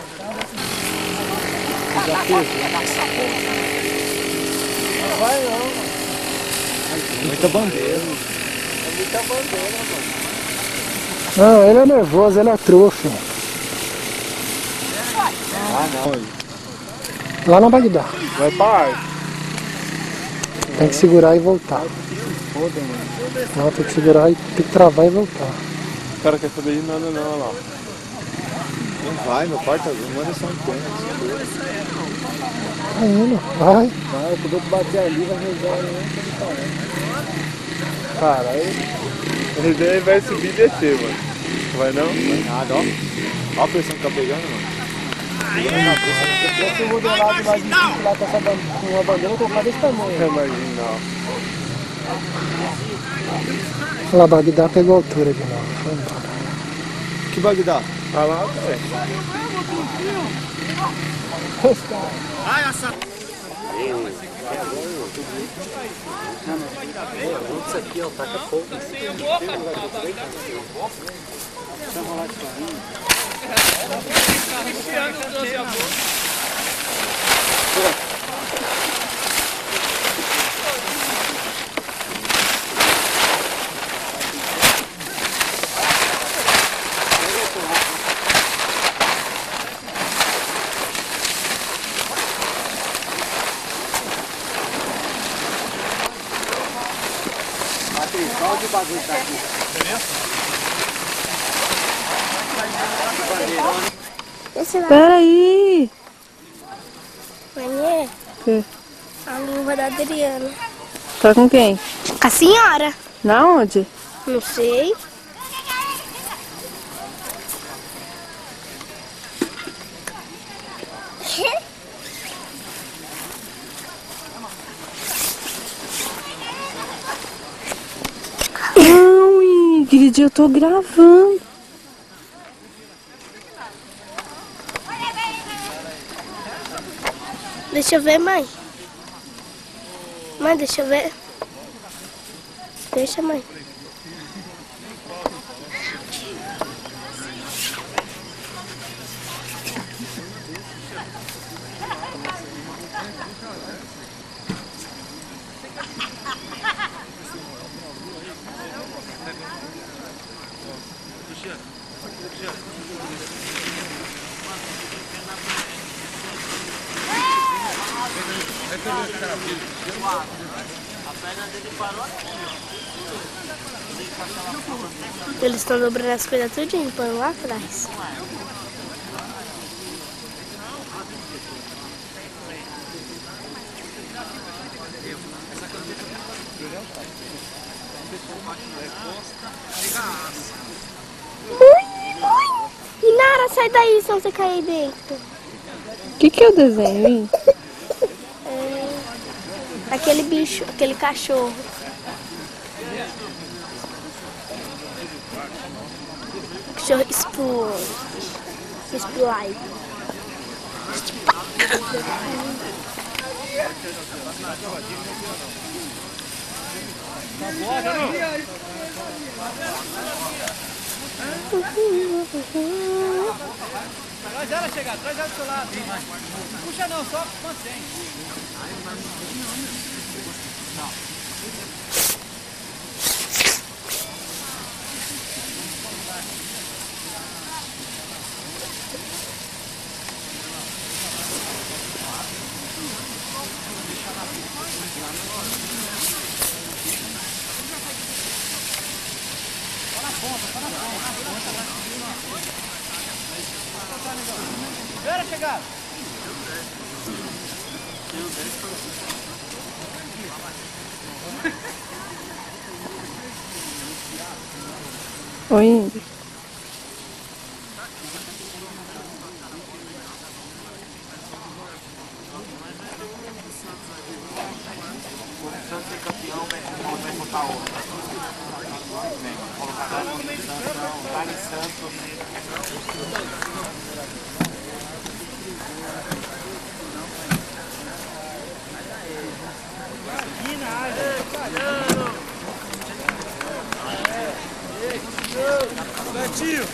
Vai não. Muita bandeira. É muita bandeira, mano. Não, ele é nervoso, ele é trufe. Ah, não. Lá na Bagdá. Vai pra arte. Tem que segurar e voltar. Foda, mano. Não, tem que segurar e tem que travar e voltar. O cara quer saber de nada não, olha lá. Não vai, meu pai tá vendo, manda só um tempo. Tá indo, vai. Vai, quando eu bater ali, vai rezar aí. Cara, aí vai subir e descer, mano. Vai não? Vai nada, ó. Olha a pressão que tá pegando, mano. Esse modelado lá de lá com uma bandeira, eu vou colocar desse tamanho. É marginal. Olha lá, Bagdá pegou a altura de novo. Que Bagdá? Ah lá, velho. Ai, essa... Isso aqui, ó, taca fogo. Olha o bagulho que tá aqui. Pera aí. Mãe, Que? a luva da Adriana. Tá com quem? Com a senhora. Na onde? Não sei. Não, Ingrid, eu tô gravando. Deixa eu ver, mãe. Mãe, deixa eu ver. Deixa, mãe. Eles estão dobrando as coisas tudinho, põe lá atrás. Inara, sai daí, senão você cair dentro. O que é o desenho, hein? Aquele bicho, aquele cachorro. Cachorro Splay. Traz ela chegar, traz ela do seu lado. Puxa não, só mantém. Espera chegar. Oi, Ingrid. Betinho!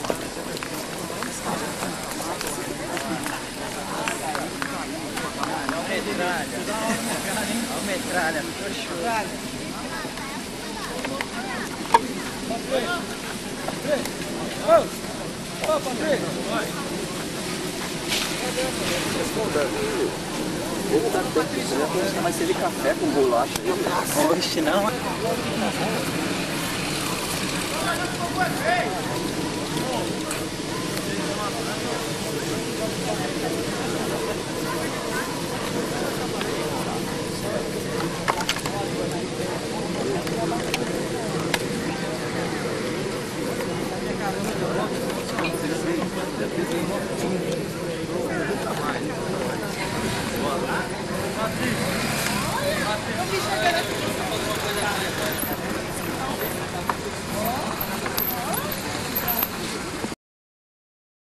Olha a metralha, Mas servir café com bolacha. Oxe, não.